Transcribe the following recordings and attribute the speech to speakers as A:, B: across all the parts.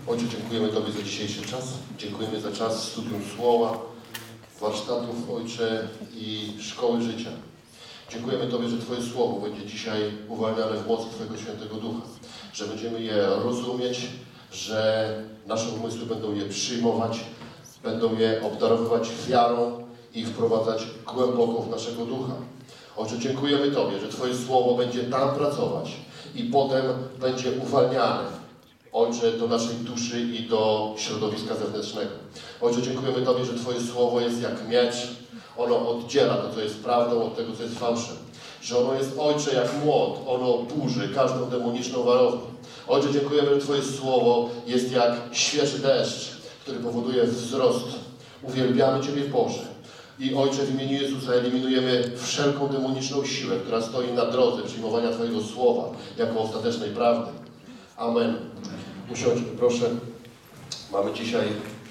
A: Ojcze, dziękujemy Tobie za dzisiejszy czas. Dziękujemy za czas studium Słowa, warsztatów, Ojcze, i szkoły życia. Dziękujemy Tobie, że Twoje Słowo będzie dzisiaj uwalniane w mocy Twojego Świętego Ducha. Że będziemy je rozumieć, że nasze umysły będą je przyjmować, będą je obdarowywać wiarą i wprowadzać głęboko w naszego ducha. Ojcze, dziękujemy Tobie, że Twoje Słowo będzie tam pracować i potem będzie uwalniane, Ojcze, do naszej duszy i do środowiska zewnętrznego. Ojcze, dziękujemy Tobie, że Twoje Słowo jest jak miecz. Ono oddziela to, co jest prawdą, od tego, co jest fałszem. Że ono jest, Ojcze, jak młot. Ono burzy każdą demoniczną warownię. Ojcze, dziękujemy, że Twoje Słowo jest jak świeży deszcz, który powoduje wzrost. Uwielbiamy Ciebie, Boże. I Ojcze, w imieniu Jezusa eliminujemy wszelką demoniczną siłę, która stoi na drodze przyjmowania Twojego Słowa jako ostatecznej prawdy. Amen. Usiądźmy, proszę. Mamy dzisiaj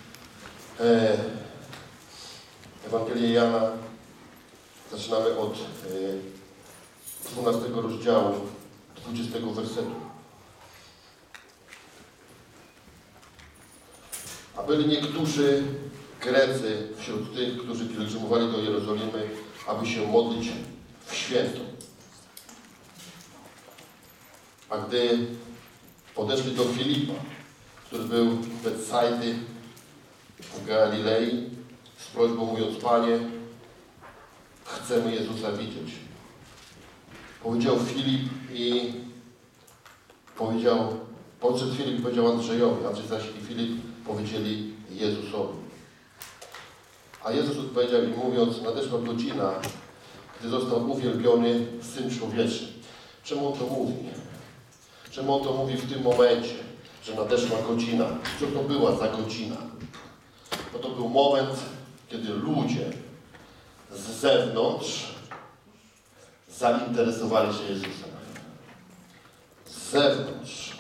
A: Ewangelię Jana. Zaczynamy od 12 rozdziału, 20 wersetu. A byli niektórzy Grecy wśród tych, którzy pielgrzymowali do Jerozolimy, aby się modlić w święto. A gdy podeszli do Filipa, który był w Betsajdy w Galilei, z prośbą mówiąc: Panie, chcemy Jezusa widzieć. Powiedział Filip i podszedł Filip i powiedział Andrzejowi, Andrzej zaś i Filip powiedzieli Jezusowi. A Jezus odpowiedział im mówiąc: nadeszła godzina, gdy został uwielbiony Syn Człowieczy. Czemu on to mówi? Czemu on to mówi w tym momencie, że nadeszła godzina? Co to była za godzina? Bo to był moment, kiedy ludzie z zewnątrz zainteresowali się Jezusem. Z zewnątrz.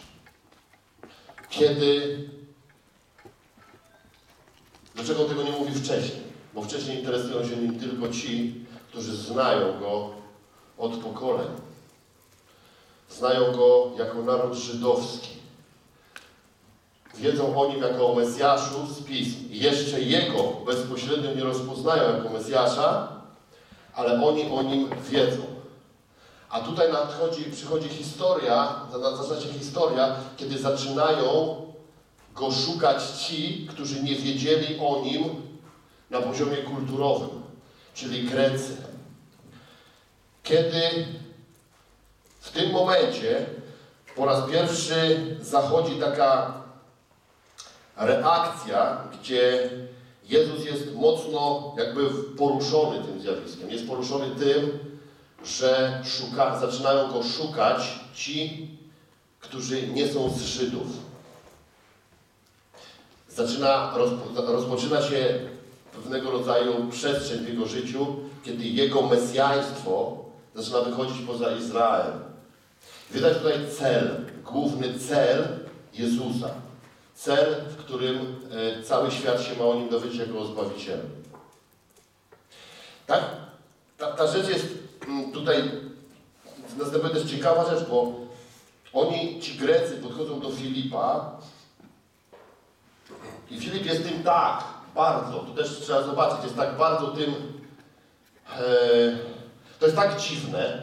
A: Dlaczego tego nie mówi wcześniej? Bo wcześniej interesują się nim tylko ci, którzy znają Go od pokoleń. Znają Go jako naród żydowski. Wiedzą o Nim jako o Mesjaszu z Pism. I jeszcze Jego bezpośrednio nie rozpoznają jako Mesjasza, ale oni o Nim wiedzą. A tutaj przychodzi historia, zaczyna się historia, kiedy zaczynają Go szukać ci, którzy nie wiedzieli o Nim na poziomie kulturowym, czyli Grecy. Kiedy w tym momencie po raz pierwszy zachodzi taka reakcja, gdzie Jezus jest mocno jakby poruszony tym zjawiskiem. Jest poruszony tym, że zaczynają Go szukać ci, którzy nie są z Żydów. Rozpoczyna się pewnego rodzaju przestrzeń w Jego życiu, kiedy Jego mesjaństwo zaczyna wychodzić poza Izrael. Widać tutaj cel, główny cel Jezusa. Cel, w którym cały świat się ma o Nim dowiedzieć jako o Zbawicielu. Tak? Ta rzecz jest tutaj, następnie też ciekawa rzecz, bo ci Grecy podchodzą do Filipa i Filip jest tym tak bardzo, tu też trzeba zobaczyć, jest tak bardzo tym, to jest tak dziwne,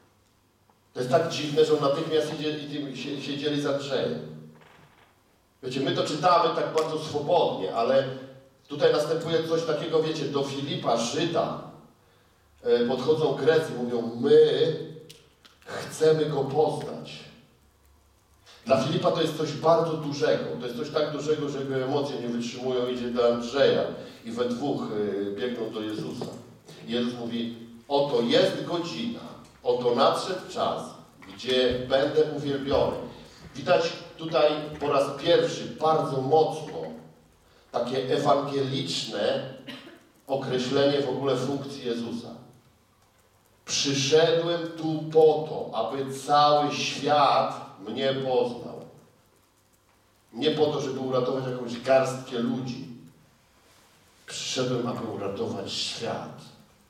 A: że on natychmiast się dzieli z Andrzejem. Wiecie, my to czytamy tak bardzo swobodnie, ale tutaj następuje coś takiego, wiecie, do Filipa, Żyda, podchodzą Grecy, mówią: my chcemy Go poznać. Dla Filipa to jest coś bardzo dużego. To jest coś tak dużego, że jego emocje nie wytrzymują, idzie do Andrzeja i we dwóch biegną do Jezusa. I Jezus mówi: oto jest godzina, oto nadszedł czas, gdzie będę uwielbiony. Widać tutaj po raz pierwszy bardzo mocno takie ewangeliczne określenie w ogóle funkcji Jezusa. Przyszedłem tu po to, aby cały świat mnie poznał. Nie po to, żeby uratować jakąś garstkę ludzi. Przyszedłem, aby uratować świat.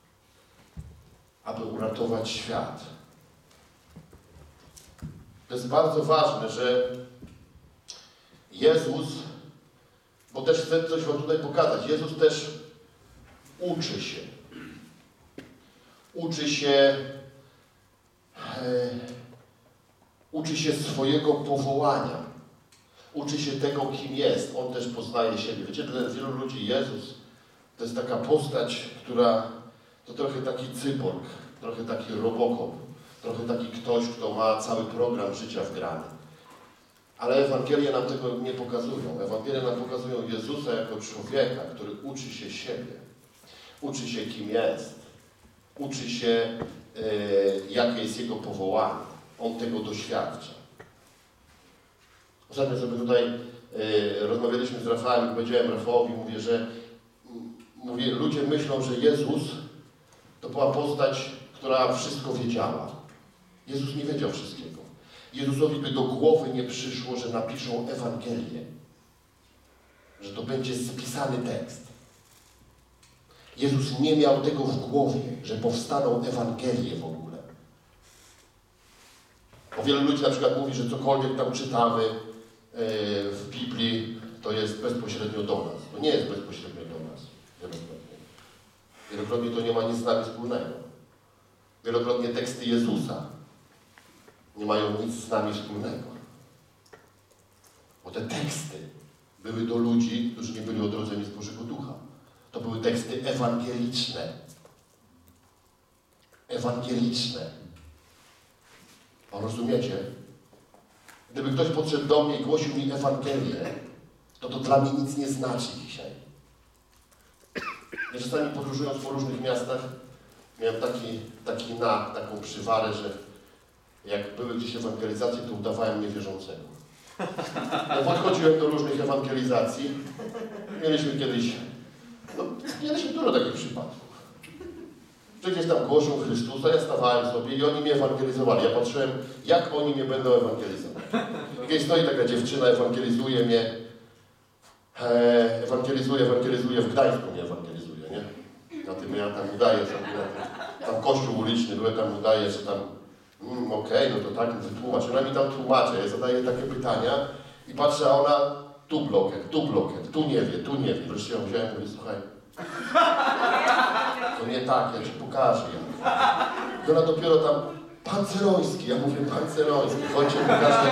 A: Aby uratować świat. To jest bardzo ważne, że Jezus, bo też chcę coś wam tutaj pokazać, Jezus też uczy się. Uczy się swojego powołania. Uczy się tego, kim jest. On też poznaje siebie. Wiecie, dla wielu ludzi Jezus to jest taka postać, która to trochę taki cyborg, trochę taki robokop, trochę taki ktoś, kto ma cały program życia wgrany. Ale Ewangelie nam tego nie pokazują. Ewangelie nam pokazują Jezusa jako człowieka, który uczy się siebie. Uczy się, kim jest. Uczy się, jakie jest jego powołanie. On tego doświadcza. Ostatnio sobie tutaj rozmawialiśmy z Rafałem i powiedziałem Rafałowi, mówię, ludzie myślą, że Jezus to była postać, która wszystko wiedziała. Jezus nie wiedział wszystkiego. Jezusowi by do głowy nie przyszło, że napiszą Ewangelię. Że to będzie spisany tekst. Jezus nie miał tego w głowie, że powstaną Ewangelie w ogóle. O wielu ludzi na przykład mówi, że cokolwiek tam czytamy w Biblii, to jest bezpośrednio do nas. To nie jest bezpośrednio do nas. Wielokrotnie. Wielokrotnie to nie ma nic z nami wspólnego. Wielokrotnie teksty Jezusa nie mają nic z nami wspólnego. Bo te teksty były do ludzi, którzy nie byli odrodzeni z Bożego Ducha. To były teksty ewangeliczne. Ewangeliczne. Rozumiecie? Gdyby ktoś podszedł do mnie i głosił mi Ewangelię, to dla mnie nic nie znaczy dzisiaj. Ja czasami podróżując po różnych miastach, miałem taką przywarę, że jak były gdzieś ewangelizacje, to udawałem niewierzącego. Ja podchodziłem do różnych ewangelizacji. Mieliśmy dużo takich przypadków. Że gdzieś tam głoszą Chrystusa, ja stawałem sobie i oni mnie ewangelizowali. Ja patrzyłem, jak oni mnie będą ewangelizować. Gdzieś stoi taka dziewczyna, ewangelizuje mnie. Ewangelizuje, w Gdańsku mnie ewangelizuje, nie? Na tym ja tam udaję sobie, tam kościół uliczny, byłem tam, udaję, że tam okej, no to tak, wytłumacz. Ona mi tam tłumaczy, ja zadaję takie pytania i patrzę, a ona tu bloket, tu nie wie. Wreszcie ją wziąłem i mówię, słuchaj, to nie tak, ja ci pokażę. I ona dopiero tam, pan Ceroński, ja mówię, pan Ceroński, chodźcie, pokażę,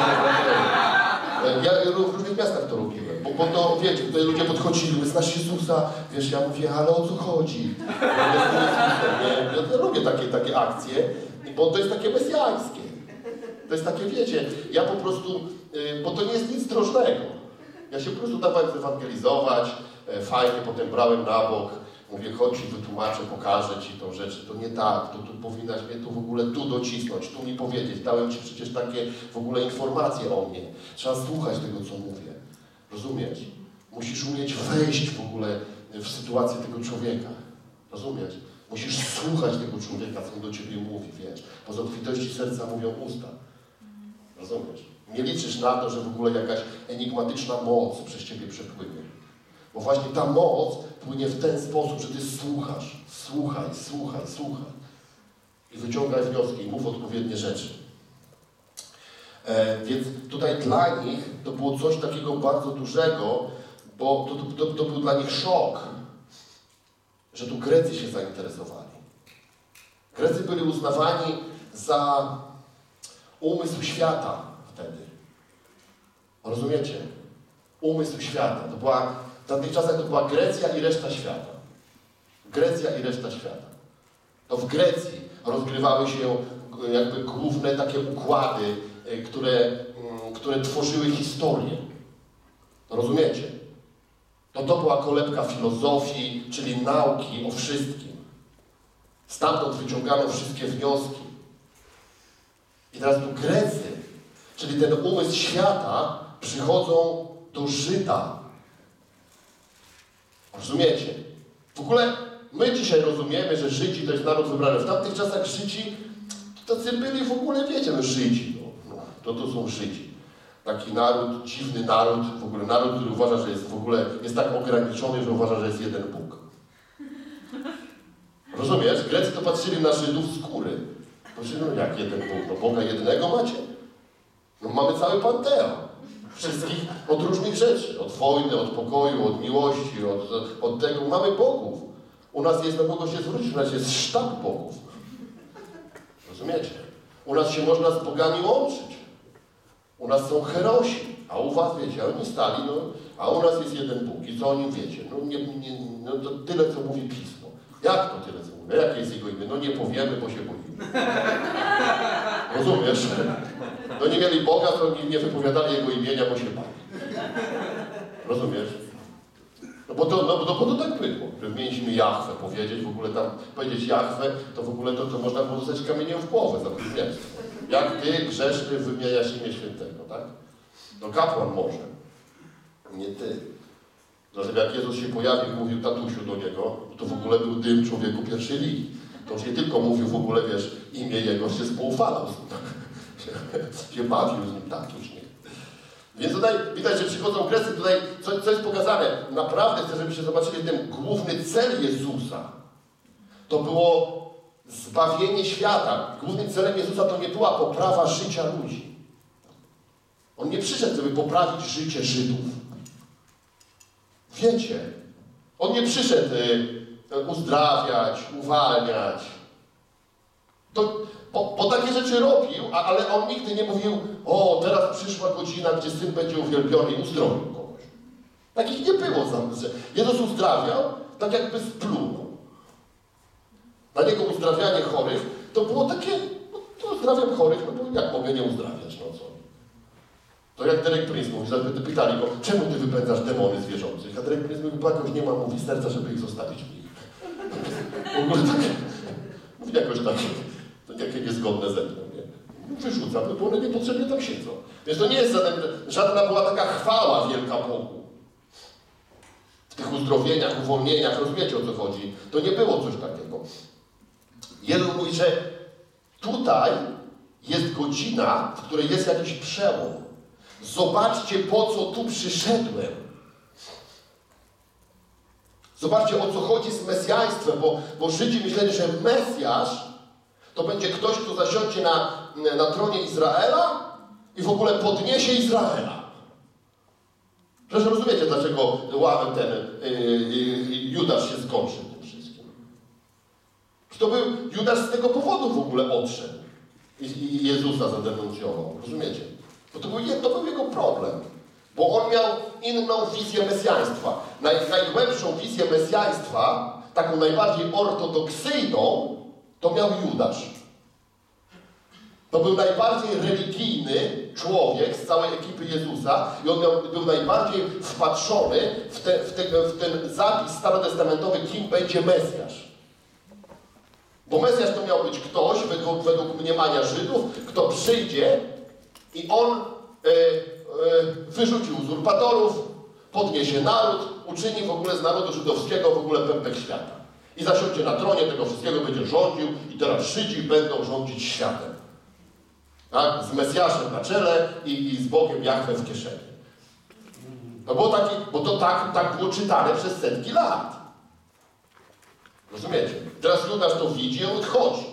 A: ja w różnych miastach to robiłem, bo to, wiecie, tutaj ludzie podchodzili, znasz Jezusa, wiesz, ja mówię, ale o co chodzi? Ja lubię takie akcje, bo to jest takie mesjańskie. To jest takie, wiecie, ja po prostu, bo to nie jest nic drożnego. Ja się po prostu dawałem zewangelizować, fajnie, potem brałem na bok, mówię, chodź ci wytłumaczę, pokażę ci tą rzecz, to nie tak, to tu powinnaś mnie tu w ogóle tu docisnąć, tu mi powiedzieć, dałem ci przecież takie w ogóle informacje o mnie. Trzeba słuchać tego, co mówię. Rozumiesz? Musisz umieć wejść w ogóle w sytuację tego człowieka. Rozumiesz? Musisz słuchać tego człowieka, co on do ciebie mówi, wiesz. Po z obfitości serca mówią usta. Rozumiesz? Nie liczysz na to, że w ogóle jakaś enigmatyczna moc przez ciebie przepłynie. Bo właśnie ta moc płynie w ten sposób, że ty słuchasz. Słuchaj. I wyciągaj wnioski i mów odpowiednie rzeczy. Więc tutaj dla nich to było coś takiego bardzo dużego, bo to był dla nich szok, że tu Grecy się zainteresowali. Grecy byli uznawani za umysł świata wtedy. Rozumiecie? Umysł świata. W tamtych czasach to była Grecja i reszta świata. To w Grecji rozgrywały się jakby główne takie układy, które tworzyły historię. Rozumiecie? To była kolebka filozofii, czyli nauki o wszystkim. Stamtąd wyciągano wszystkie wnioski. I teraz tu Grecy, czyli ten umysł świata, przychodzą do Żyda. Rozumiecie? W ogóle my dzisiaj rozumiemy, że Żydzi to jest naród wybrany. W tamtych czasach Żydzi tacy byli w ogóle, wiecie, Żydzi. To są Żydzi. Taki naród, dziwny naród, w ogóle naród, który uważa, że jest tak ograniczony, że uważa, że jest jeden Bóg. Rozumiesz? Grecy to patrzyli na Żydów z góry. Patrzyli, jak jeden Bóg? Boga jednego macie? Mamy cały panteon. Wszystkich od różnych rzeczy. Od wojny, od pokoju, od miłości, od tego. Mamy bogów. U nas jest na kogo się zwrócić, u nas jest sztab bogów. Rozumiecie? U nas się można z bogami łączyć. U nas są herosi, a u was, wiecie, oni stali, no, a u nas jest jeden Bóg. I co o nim wiecie? No, to tyle, co mówi Pismo. Jak to tyle, co mówi? Jakie jest jego imię? No nie powiemy, bo się boimy. Rozumiesz? No nie mieli Boga, to nie wypowiadali jego imienia, bo się bali. Rozumiesz? No bo to tak było, że mieliśmy Jahwe powiedzieć, w ogóle tam powiedzieć Jahwe, to w ogóle to można było dostać kamieniem w głowę za bluźnierstwo. Jak ty, grzeszny, wymieniasz imię świętego, tak? No kapłan może, nie ty. Dlatego jak Jezus się pojawił i mówił tatusiu do niego, to w ogóle był dym człowieku pierwszej ligi. To już nie tylko mówił w ogóle, wiesz, imię jego, się spoufalał z nim, się bawił z nim, tatuś, nie? Więc tutaj widać, że przychodzą okresy, tutaj co jest pokazane. Naprawdę chcę, żebyście zobaczyli ten główny cel Jezusa. To było zbawienie świata. Głównym celem Jezusa to nie była poprawa życia ludzi. On nie przyszedł, żeby poprawić życie Żydów. Wiecie, on nie przyszedł uzdrawiać, uwalniać. Bo takie rzeczy robił, ale on nigdy nie mówił, o, teraz przyszła godzina, gdzie Syn będzie uwielbiony i uzdrowił kogoś. Takich nie było. Jezus uzdrawiał, tak jakby splunął. Dla niego uzdrawianie chorych to było takie, no to uzdrawiam chorych, no bo jak mogę nie uzdrawiać, no co? To jak Derek Prince mówi, pytali go, czemu ty wypędzasz demony zwierzących? A Derek Prince mówi, bo jakoś nie ma, mówi, serca, żeby ich zostawić w nich. W ogóle tak, mówi jakoś tak, to jakie niezgodne ze mną, nie? Wyrzucam, bo one niepotrzebnie tam siedzą. Więc to nie jest żadna była taka chwała wielka Bogu. W tych uzdrowieniach, uwolnieniach, rozumiecie, o co chodzi? To nie było coś takiego. Jezus mówi, że tutaj jest godzina, w której jest jakiś przełom. Zobaczcie, po co tu przyszedłem. Zobaczcie, o co chodzi z mesjaństwem, bo Żydzi myśleli, że Mesjasz to będzie ktoś, kto zasiądzie na tronie Izraela i w ogóle podniesie Izraela. Przecież rozumiecie, dlaczego Judasz się zgorszył tym wszystkim. To był Judasz z tego powodu w ogóle odszedł i Jezusa zadenuncjował. Rozumiecie? Bo to był jego problem. Bo on miał inną wizję mesjaństwa. Najgłębszą wizję mesjaństwa, taką najbardziej ortodoksyjną, to miał Judasz. To był najbardziej religijny człowiek z całej ekipy Jezusa i on był najbardziej wpatrzony w ten zapis starotestamentowy, kim będzie Mesjasz. Bo Mesjasz to miał być ktoś, według mniemania Żydów, kto przyjdzie i on wyrzuci uzurpatorów, podniesie naród, uczyni w ogóle z narodu żydowskiego w ogóle pępek świata. I zasiądzie na tronie tego wszystkiego, będzie rządził i teraz Żydzi będą rządzić światem. Tak? Z Mesjaszem na czele i z Bogiem Jahwe w kieszeni. To było bo to tak było czytane przez setki lat. Rozumiecie? Teraz Judasz to widzi i on odchodzi.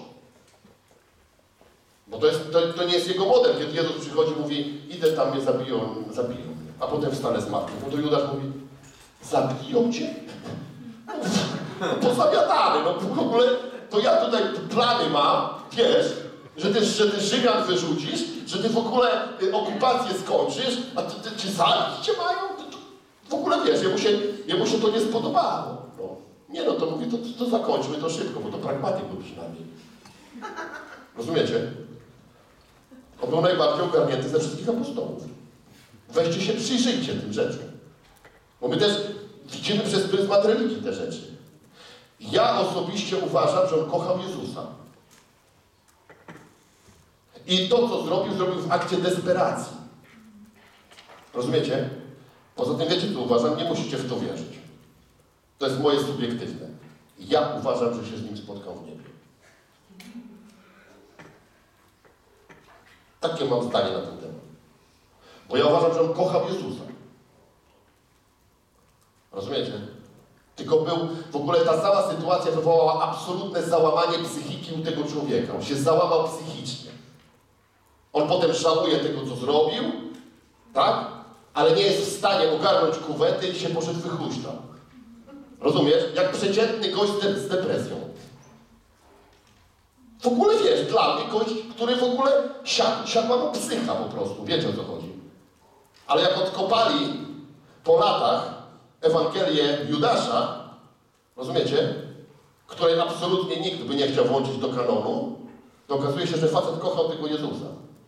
A: Bo to nie jest jego model, kiedy Jezus przychodzi i mówi, idę tam, mnie zabiją mnie, a potem wstanę z martwych. No to Judasz mówi, zabiją cię? Pozamiatany, no w ogóle to ja tutaj plany mam, wiesz, że ty Rzymian wyrzucisz, że ty w ogóle okupację skończysz, a ty ci zabić cię mają? W ogóle wiesz, jemu się to nie spodobało. No. Nie no, to mówi, to zakończmy to szybko, bo to pragmatyk był przynajmniej. Rozumiecie? On był najbardziej ogarnięty ze wszystkich apostołów. Weźcie się, przyjrzyjcie tym rzeczom. Bo my też widzimy przez pryzmat religii te rzeczy. Ja osobiście uważam, że on kochał Jezusa. I to, co zrobił w akcie desperacji. Rozumiecie? Poza tym wiecie, co uważam, nie musicie w to wierzyć. To jest moje subiektywne. Ja uważam, że się z nim spotkał w niebie. Takie mam zdanie na ten temat. Bo ja uważam, że on kochał Jezusa. Rozumiecie? Tylko w ogóle ta cała sytuacja wywołała absolutne załamanie psychiki u tego człowieka. On się załamał psychicznie. On potem żałuje tego, co zrobił, tak? ale nie jest w stanie ogarnąć kuwety i się poszedł wychuśtał. Rozumiesz? Jak przeciętny gość z depresją. W ogóle wiesz, dla mnie gość, który w ogóle siadła mu psycha po prostu. Wiecie, o co chodzi. Ale jak odkopali po latach Ewangelię Judasza, rozumiecie? Której absolutnie nikt by nie chciał włączyć do kanonu, to okazuje się, że facet kochał tego Jezusa.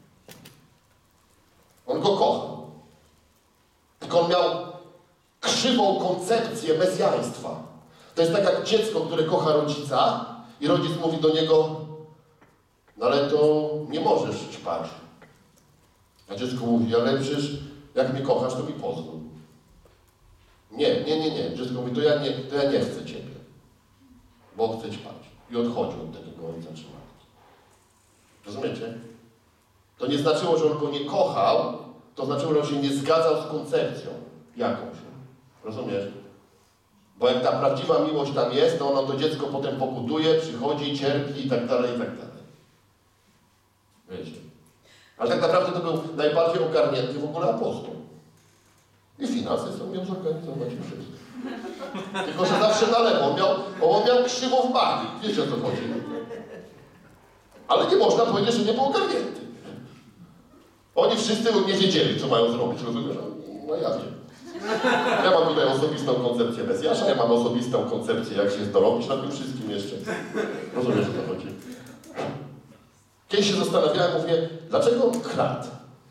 A: On go kochał. Tylko on miał krzywą koncepcję mesjaństwa. To jest tak jak dziecko, które kocha rodzica i rodzic mówi do niego: no ale to nie możesz ćpać. A dziecko mówi: ale przecież jak mnie kochasz, to mi pozwól. Nie. Dziecko mówi: to ja nie chcę ciebie, bo chcę ćpać. I odchodził od tego ojca czy matki. Rozumiecie? To nie znaczyło, że on go nie kochał, to znaczyło, że on się nie zgadzał z koncepcją jakąś. Rozumiesz? Bo jak ta prawdziwa miłość tam jest, to ono to dziecko potem pokutuje, przychodzi, cierpi i tak dalej, i tak dalej. Wiecie? Ale tak naprawdę to był najbardziej ogarnięty w ogóle apostoł. I finanse są miał zorganizować i wszystko. Tylko że zawsze na lewo. On miał krzywo w magii. Wiecie, o co chodzi? Ale nie można powiedzieć, że nie był ogarnięty. Oni wszyscy nie wiedzieli, co mają zrobić. Rozumiesz? No ja wiem. Ja mam tutaj osobistą koncepcję Mesjasza, ja mam osobistą koncepcję, jak się dorobić na tym wszystkim jeszcze. Rozumiesz, o co chodzi? Kiedyś się zastanawiałem, mówię, dlaczego on kradł?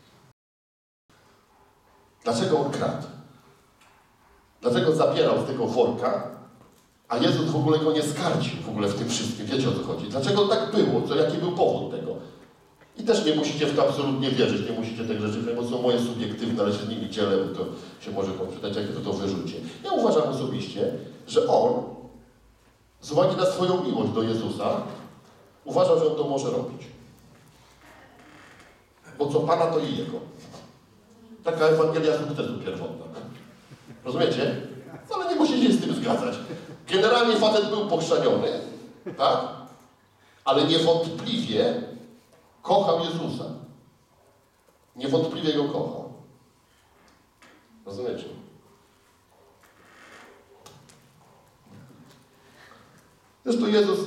A: Dlaczego on kradł? Dlaczego zabierał z tego worka, a Jezus w ogóle go nie skarcił w ogóle w tym wszystkim? Wiecie, o co chodzi? Dlaczego tak było? Jaki był powód tego? I też nie musicie w to absolutnie wierzyć, nie musicie tego rzeczy, bo są moje subiektywne, ale się z nimi dzielę, bo to się może poczytać, jak to wyrzucie. Ja uważam osobiście, że on, z uwagi na swoją miłość do Jezusa, uważał, że on to może robić. Bo co Pana, to i Jego. Taka Ewangelia sukcesu pierwotna. Rozumiecie? Ale nie musicie się z tym zgadzać. Generalnie facet był pochrzaniony, tak? Ale niewątpliwie kochał Jezusa. Niewątpliwie go kochał. Rozumiecie? Zresztą Jezus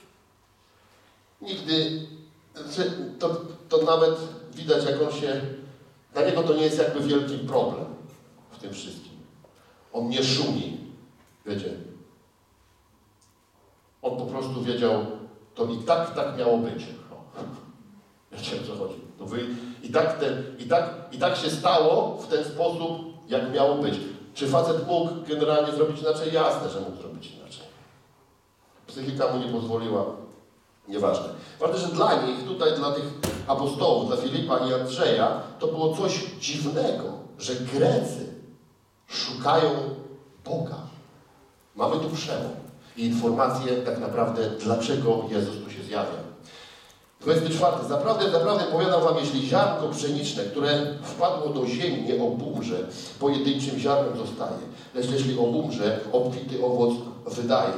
A: nigdy, to nawet widać, jak on się, dla niego to nie jest jakby wielki problem w tym wszystkim. On nie szumi, wiecie. On po prostu wiedział, to i tak miało być. Wiecie, o co chodzi. I tak się stało w ten sposób, jak miało być. Czy facet mógł generalnie zrobić inaczej? Jasne, że mógł zrobić inaczej. Psychika mu nie pozwoliła. Nieważne. Ważne, że dla nich, tutaj dla tych apostołów, dla Filipa i Andrzeja, to było coś dziwnego, że Grecy szukają Boga. Mamy tu przełom i informację tak naprawdę, dlaczego Jezus tu się zjawia. 24. Zaprawdę powiadam wam, jeśli ziarnko pszeniczne, które wpadło do ziemi, nie obumrze, pojedynczym ziarnem zostaje. Lecz jeśli obumrze, obfity owoc wydaje.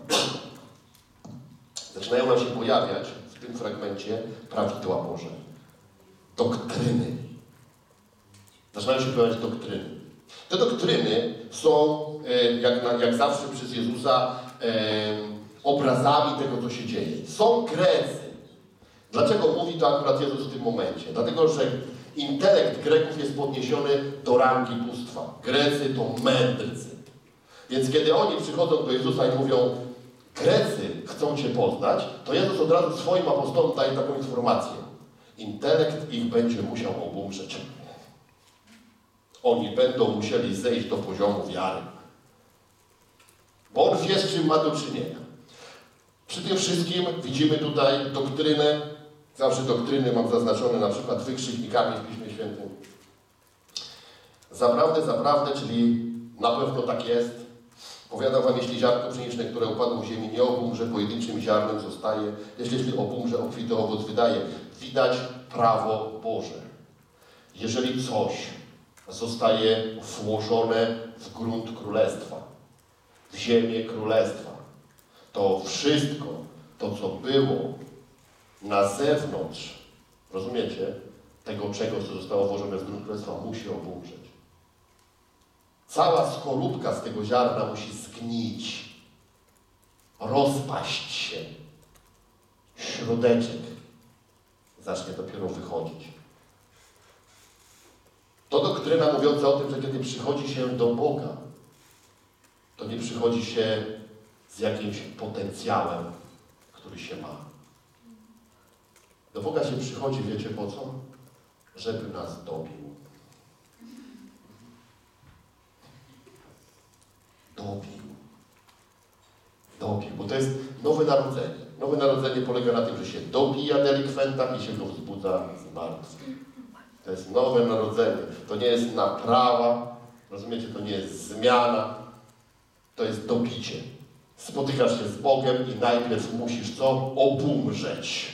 A: Zaczynają nam się pojawiać w tym fragmencie prawidła Boże. Doktryny. Zaczynają się pojawiać doktryny. Te doktryny są, jak zawsze przez Jezusa, obrazami tego, co się dzieje. Są Grecy. Dlaczego mówi to akurat Jezus w tym momencie? Dlatego, że intelekt Greków jest podniesiony do rangi bóstwa. Grecy to mędrcy. Więc kiedy oni przychodzą do Jezusa i mówią: Grecy chcą Cię poznać, to Jezus od razu swoim apostołom daje taką informację. Intelekt ich będzie musiał obumrzeć. Oni będą musieli zejść do poziomu wiary. Bo on wie, z czym ma do czynienia. Przy tym wszystkim widzimy tutaj doktrynę. Zawsze doktryny mam zaznaczone na przykład wykrzyknikami w Piśmie Świętym. Zaprawdę, czyli na pewno tak jest. Powiadam wam, jeśli ziarnko pszeniczne, które upadło w ziemi, nie obumrze, pojedynczym ziarnem zostaje. Jeśli obumrze, obfity owoc wydaje. Widać prawo Boże. Jeżeli coś zostaje włożone w grunt królestwa, w ziemię królestwa, to wszystko, to co było na zewnątrz, rozumiecie, tego czegoś, co zostało włożone w grunt królestwa, musi obumrzeć. Cała skorupka z tego ziarna musi zgnić, rozpaść się. Środeczek zacznie dopiero wychodzić. To doktryna mówiąca o tym, że kiedy przychodzi się do Boga, to nie przychodzi się z jakimś potencjałem, który się ma. Do Boga się przychodzi, wiecie po co? Żeby nas dobił. Dobił, bo to jest nowe narodzenie. Nowe narodzenie polega na tym, że się dobija delikwenta i się go wzbudza z martwych. To jest nowe narodzenie. To nie jest naprawa, rozumiecie? To nie jest zmiana. To jest dobicie. Spotykasz się z Bogiem i najpierw musisz co? Obumrzeć.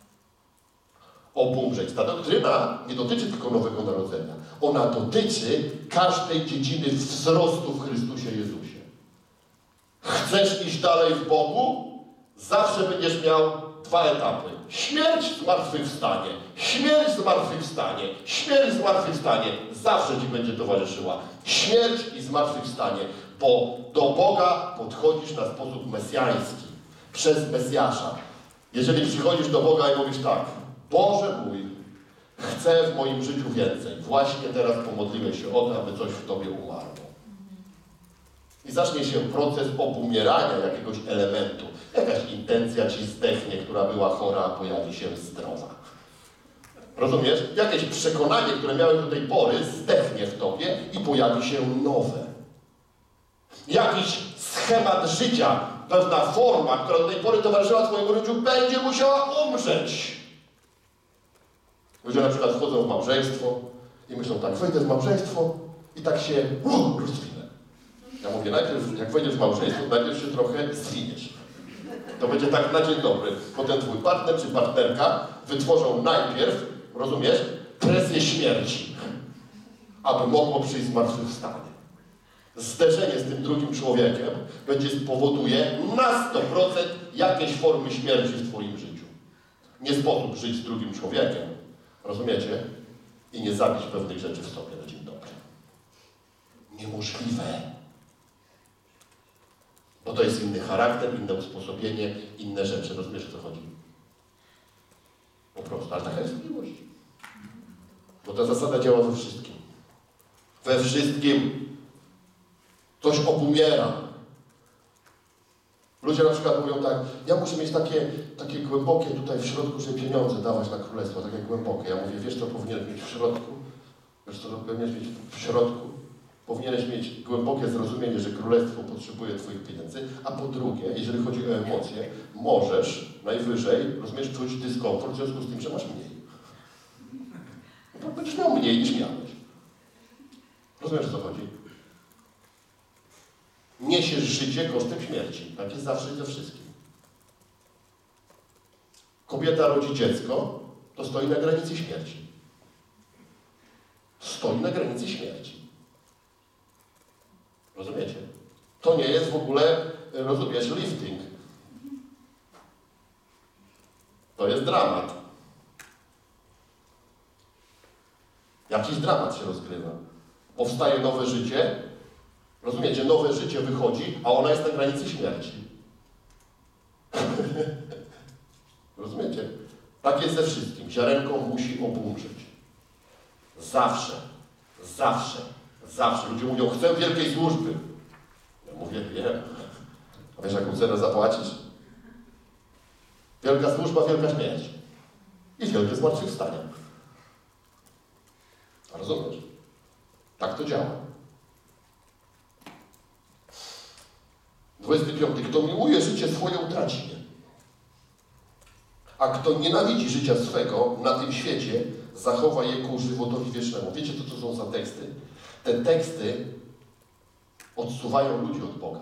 A: Obumrzeć. Ta doktryna nie dotyczy tylko nowego narodzenia. Ona dotyczy każdej dziedziny wzrostu w Chrystusie Jezusie. Chcesz iść dalej w Bogu? Zawsze będziesz miał dwa etapy. Śmierć, zmartwychwstanie. Śmierć, zmartwychwstanie. Śmierć, zmartwychwstanie. Zawsze ci będzie towarzyszyła. Śmierć i zmartwychwstanie. Bo do Boga podchodzisz na sposób mesjański. Przez Mesjasza. Jeżeli przychodzisz do Boga i mówisz tak: Boże mój, chcę w moim życiu więcej. Właśnie teraz pomodliłem się o to, aby coś w Tobie umarło. I zacznie się proces obumierania jakiegoś elementu. Jakaś intencja ci zdechnie, która była chora, a pojawi się zdrowa. Rozumiesz? Jakieś przekonanie, które miałeś do tej pory, zdechnie w tobie i pojawi się nowe. Jakiś schemat życia, pewna forma, która do tej pory towarzyszyła twojemu życiu, będzie musiała umrzeć. Ludzie na przykład wchodzą w małżeństwo i myślą tak: wejdę w małżeństwo i tak się rozwinę. Ja mówię, najpierw, jak wejdziesz w małżeństwo, najpierw się trochę zwiniesz. To będzie tak na dzień dobry. Potem twój partner czy partnerka wytworzą najpierw, rozumiesz, presję śmierci, aby mogło przyjść zmartwychwstanie. Zderzenie z tym drugim człowiekiem spowoduje na 100% jakieś formy śmierci w twoim życiu. Nie sposób żyć z drugim człowiekiem, rozumiecie, i nie zabić pewnych rzeczy w sobie na dzień dobry. Niemożliwe. Bo to jest inny charakter, inne usposobienie, inne rzeczy. Rozumiesz, o co chodzi? Po prostu. Ale taka jest miłość. Bo ta zasada działa we wszystkim. We wszystkim. Coś obumiera. Ludzie na przykład mówią tak: ja muszę mieć takie głębokie tutaj w środku, żeby pieniądze dawać na królestwo, takie głębokie. Ja mówię: wiesz co powinieneś mieć w środku? Wiesz co powinieneś mieć w środku? Powinieneś mieć głębokie zrozumienie, że królestwo potrzebuje twoich pieniędzy, a po drugie, jeżeli chodzi o emocje, możesz najwyżej, rozumiesz, czuć dyskomfort w związku z tym, że masz mniej. No, będziesz miał mniej niż miałeś. Rozumiesz, o co chodzi? Niesiesz życie kosztem śmierci. Tak jest zawsze i ze wszystkim. Kobieta rodzi dziecko, to stoi na granicy śmierci. Stoi na granicy śmierci. Rozumiecie? To nie jest w ogóle, rozumiesz, lifting. To jest dramat. Jakiś dramat się rozgrywa. Powstaje nowe życie, rozumiecie, nowe życie wychodzi, a ona jest na granicy śmierci. Rozumiecie? Tak jest ze wszystkim. Ziarenko musi obumrzeć. Zawsze. Zawsze. Zawsze. Ludzie mówią: chcę wielkiej służby. Ja mówię: wiem. A wiesz, jaką cenę zapłacisz? Wielka służba, wielka śmierć. I wielkie zmartwychwstanie. Rozumiesz? Tak to działa. 25. Kto miłuje życie swoje, utraci je. A kto nienawidzi życia swego na tym świecie, zachowa je ku żywotowi wiecznemu. Wiecie, co to są za teksty? Te teksty odsuwają ludzi od Boga.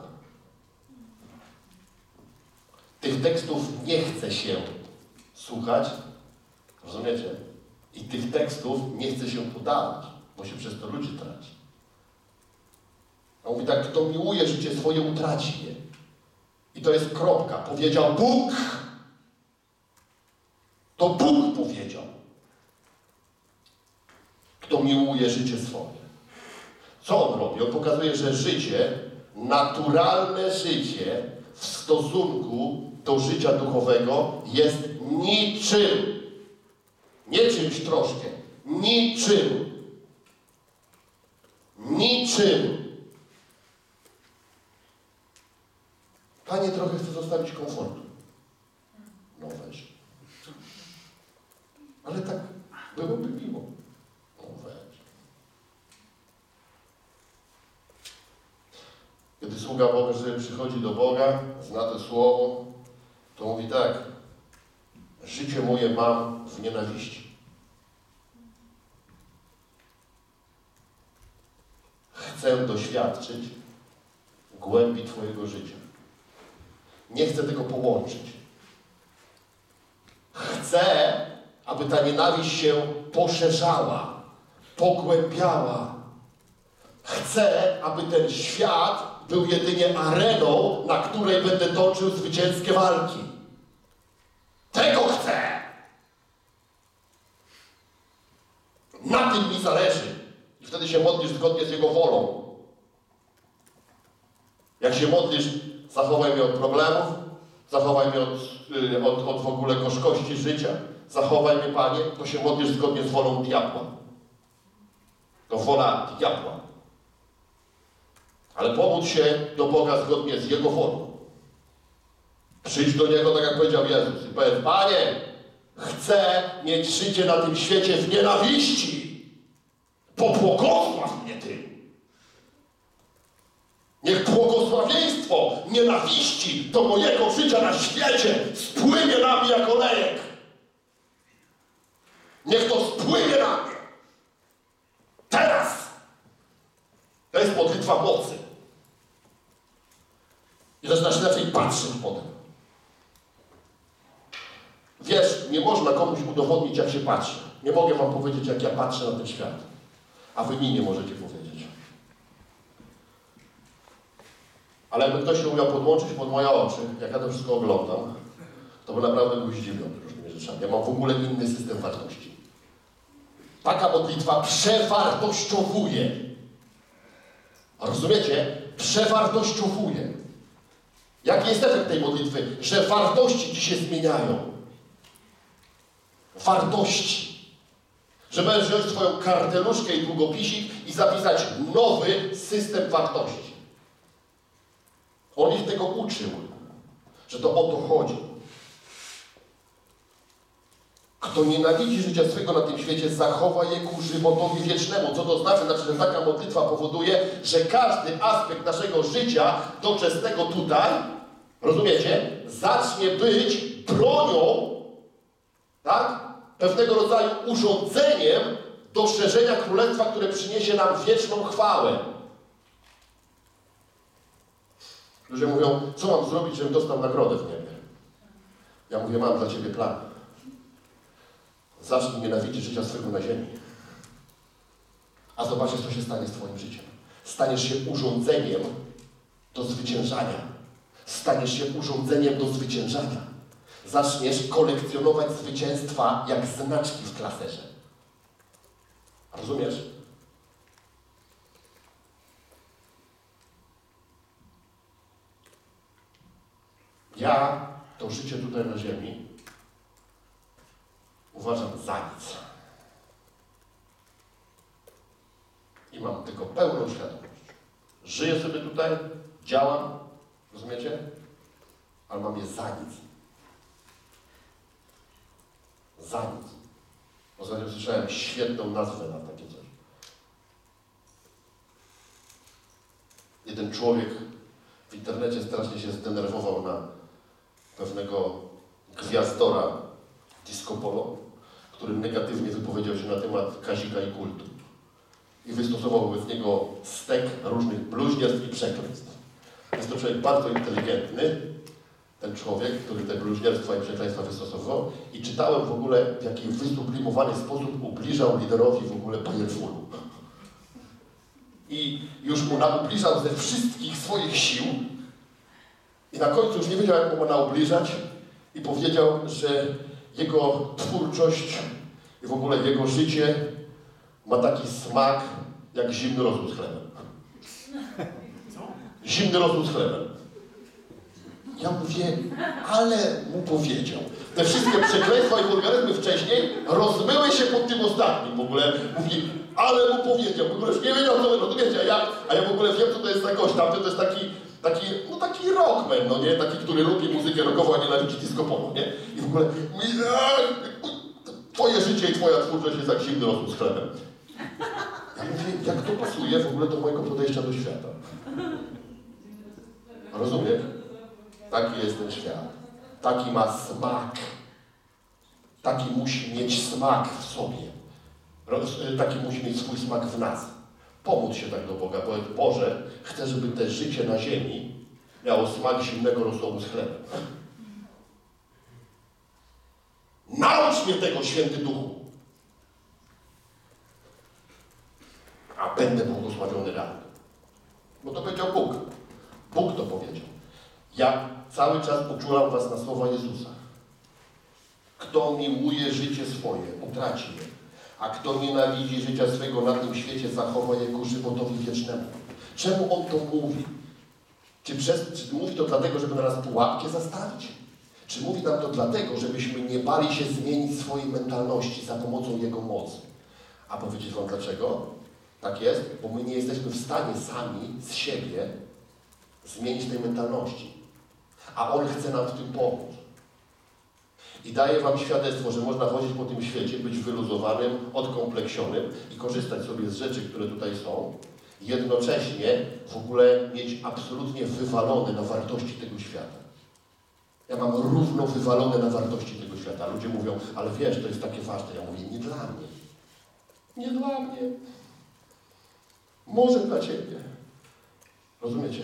A: Tych tekstów nie chce się słuchać, rozumiecie? I tych tekstów nie chce się podawać, bo się przez to ludzi traci. A mówi tak: kto miłuje życie swoje, utraci je. I to jest kropka. Powiedział Bóg. To Bóg powiedział. Kto miłuje życie swoje. Co on robi? pokazuje, że życie, naturalne życie w stosunku do życia duchowego jest niczym. Nie czymś troszkę. Niczym. Niczym. Panie, trochę chce zostawić komfortu. No weź. Ale tak byłoby miło. No weź. Kiedy sługa Boży przychodzi do Boga, zna to słowo, to mówi tak: życie moje mam w nienawiści. Chcę doświadczyć głębi Twojego życia. Nie chcę tego połączyć. Chcę, aby ta nienawiść się poszerzała, pogłębiała. Chcę, aby ten świat był jedynie areną, na której będę toczył zwycięskie walki. Tego chcę! Na tym mi zależy. I wtedy się modlisz zgodnie z Jego wolą. Jak się modlisz, zachowaj mnie od problemów, zachowaj mnie od w ogóle gorzkości życia, zachowaj mnie, Panie, to się modlisz zgodnie z wolą diabła. To wola diabła. Ale pomódl się do Boga zgodnie z Jego wolą. Przyjdź do Niego, tak jak powiedział Jezus, i powiedz: Panie, chcę mieć życie na tym świecie w nienawiści. Pobłogosław mnie tym. Niech błogosławieństwo nienawiści do mojego życia na świecie spłynie na mnie jak olejek. Niech to spłynie na mnie. Teraz. To jest modlitwa mocy. I zaczynasz inaczej patrzeć potem. Wiesz, nie można komuś udowodnić, jak się patrzy. Nie mogę wam powiedzieć, jak ja patrzę na ten świat. A wy mi nie możecie powiedzieć. Ale jakby ktoś się umiał podłączyć pod moje oczy, jak ja to wszystko oglądam, to by naprawdę był zdziwiony różnymi rzeczami. Ja mam w ogóle inny system wartości. Taka modlitwa przewartościowuje. Rozumiecie? Przewartościowuje. Jaki jest efekt tej modlitwy? Że wartości ci się zmieniają. Wartości. Że będziesz wziąć swoją karteluszkę i długopisik i zapisać nowy system wartości. On ich tego uczył, że to o to chodzi. Kto nienawidzi życia swego na tym świecie, zachowa je ku żywotowi wiecznemu. Co to znaczy? Znaczy, że taka modlitwa powoduje, że każdy aspekt naszego życia doczesnego tutaj, rozumiecie, zacznie być bronią, tak? Pewnego rodzaju urządzeniem do szerzenia królestwa, które przyniesie nam wieczną chwałę. Ludzie mówią: co mam zrobić, żebym dostał nagrodę w niebie? Ja mówię: mam dla ciebie plan. Zacznij nienawidzić życia swego na ziemi. A zobaczysz, co się stanie z twoim życiem. Staniesz się urządzeniem do zwyciężania. Staniesz się urządzeniem do zwyciężania. Zaczniesz kolekcjonować zwycięstwa jak znaczki w klaserze. Rozumiesz? Ja to życie tutaj na ziemi uważam za nic. I mam tylko pełną świadomość. Żyję sobie tutaj, działam, rozumiecie? Ale mam je za nic. Za nic. Ostatnio słyszałem świetną nazwę na takie coś. Jeden człowiek w internecie strasznie się zdenerwował na pewnego gwiazdora disco polo, który negatywnie wypowiedział się na temat Kazika i kultu. I wystosował wobec niego stek różnych bluźnierstw i przekleństw. Jest to człowiek bardzo inteligentny, ten człowiek, który te bluźnierstwa i przekleństwa wystosował, i czytałem w ogóle, w jaki wysublimowany sposób ubliżał liderowi w ogóle Bayerfulu. I już mu naubliżał ze wszystkich swoich sił i na końcu już nie wiedział, jak mu naubliżać, i powiedział, że jego twórczość i w ogóle jego życie ma taki smak jak zimny rozum z chlebem. Zimny rosół z chlebem. Ja mówię, ale mu powiedział. Te wszystkie przekleństwa i wulgaryzmy wcześniej rozmyły się pod tym ostatnim w ogóle. Mówi, ale mu powiedział. W ogóle już nie wiedział, co wy rozumiecie, a ja w ogóle wiem, co to jest za gość. Tamten to jest taki rockman, no nie? Taki, który lubi muzykę rockową, a nienawidzi disco polo, nie? I w ogóle twoje życie i twoja twórczość jest jak zimny rosół z chlebem. Ja mówię, jak to pasuje w ogóle do mojego podejścia do świata? Rozumiesz? Taki jest ten świat. Taki ma smak. Taki musi mieć smak w sobie. Taki musi mieć swój smak w nas. Pomóc się tak do Boga. Powiedz, Boże, chcę, żeby te życie na ziemi miało smak zimnego rosołu z chlebem. Naucz mnie tego, Święty Duchu. A będę błogosławiony rano. Bo to powiedział Bóg. Bóg to powiedział. Ja cały czas uczulam was na słowa Jezusa. Kto miłuje życie swoje, utraci je. A kto nienawidzi życia swego na tym świecie, zachowa je ku żywotowi wiecznemu. Czemu On to mówi? Czy mówi to dlatego, żeby na nas pułapkę zastawić? Czy mówi nam to dlatego, żebyśmy nie bali się zmienić swojej mentalności za pomocą Jego mocy? A powiedzieć wam dlaczego? Tak jest, bo my nie jesteśmy w stanie sami z siebie zmienić tej mentalności. A On chce nam w tym pomóc. I daje wam świadectwo, że można chodzić po tym świecie, być wyluzowanym, odkompleksionym i korzystać sobie z rzeczy, które tutaj są. Jednocześnie w ogóle mieć absolutnie wywalone na wartości tego świata. Ja mam równo wywalone na wartości tego świata. Ludzie mówią, ale wiesz, to jest takie ważne. Ja mówię, nie dla mnie. Nie dla mnie. Może dla ciebie. Rozumiecie?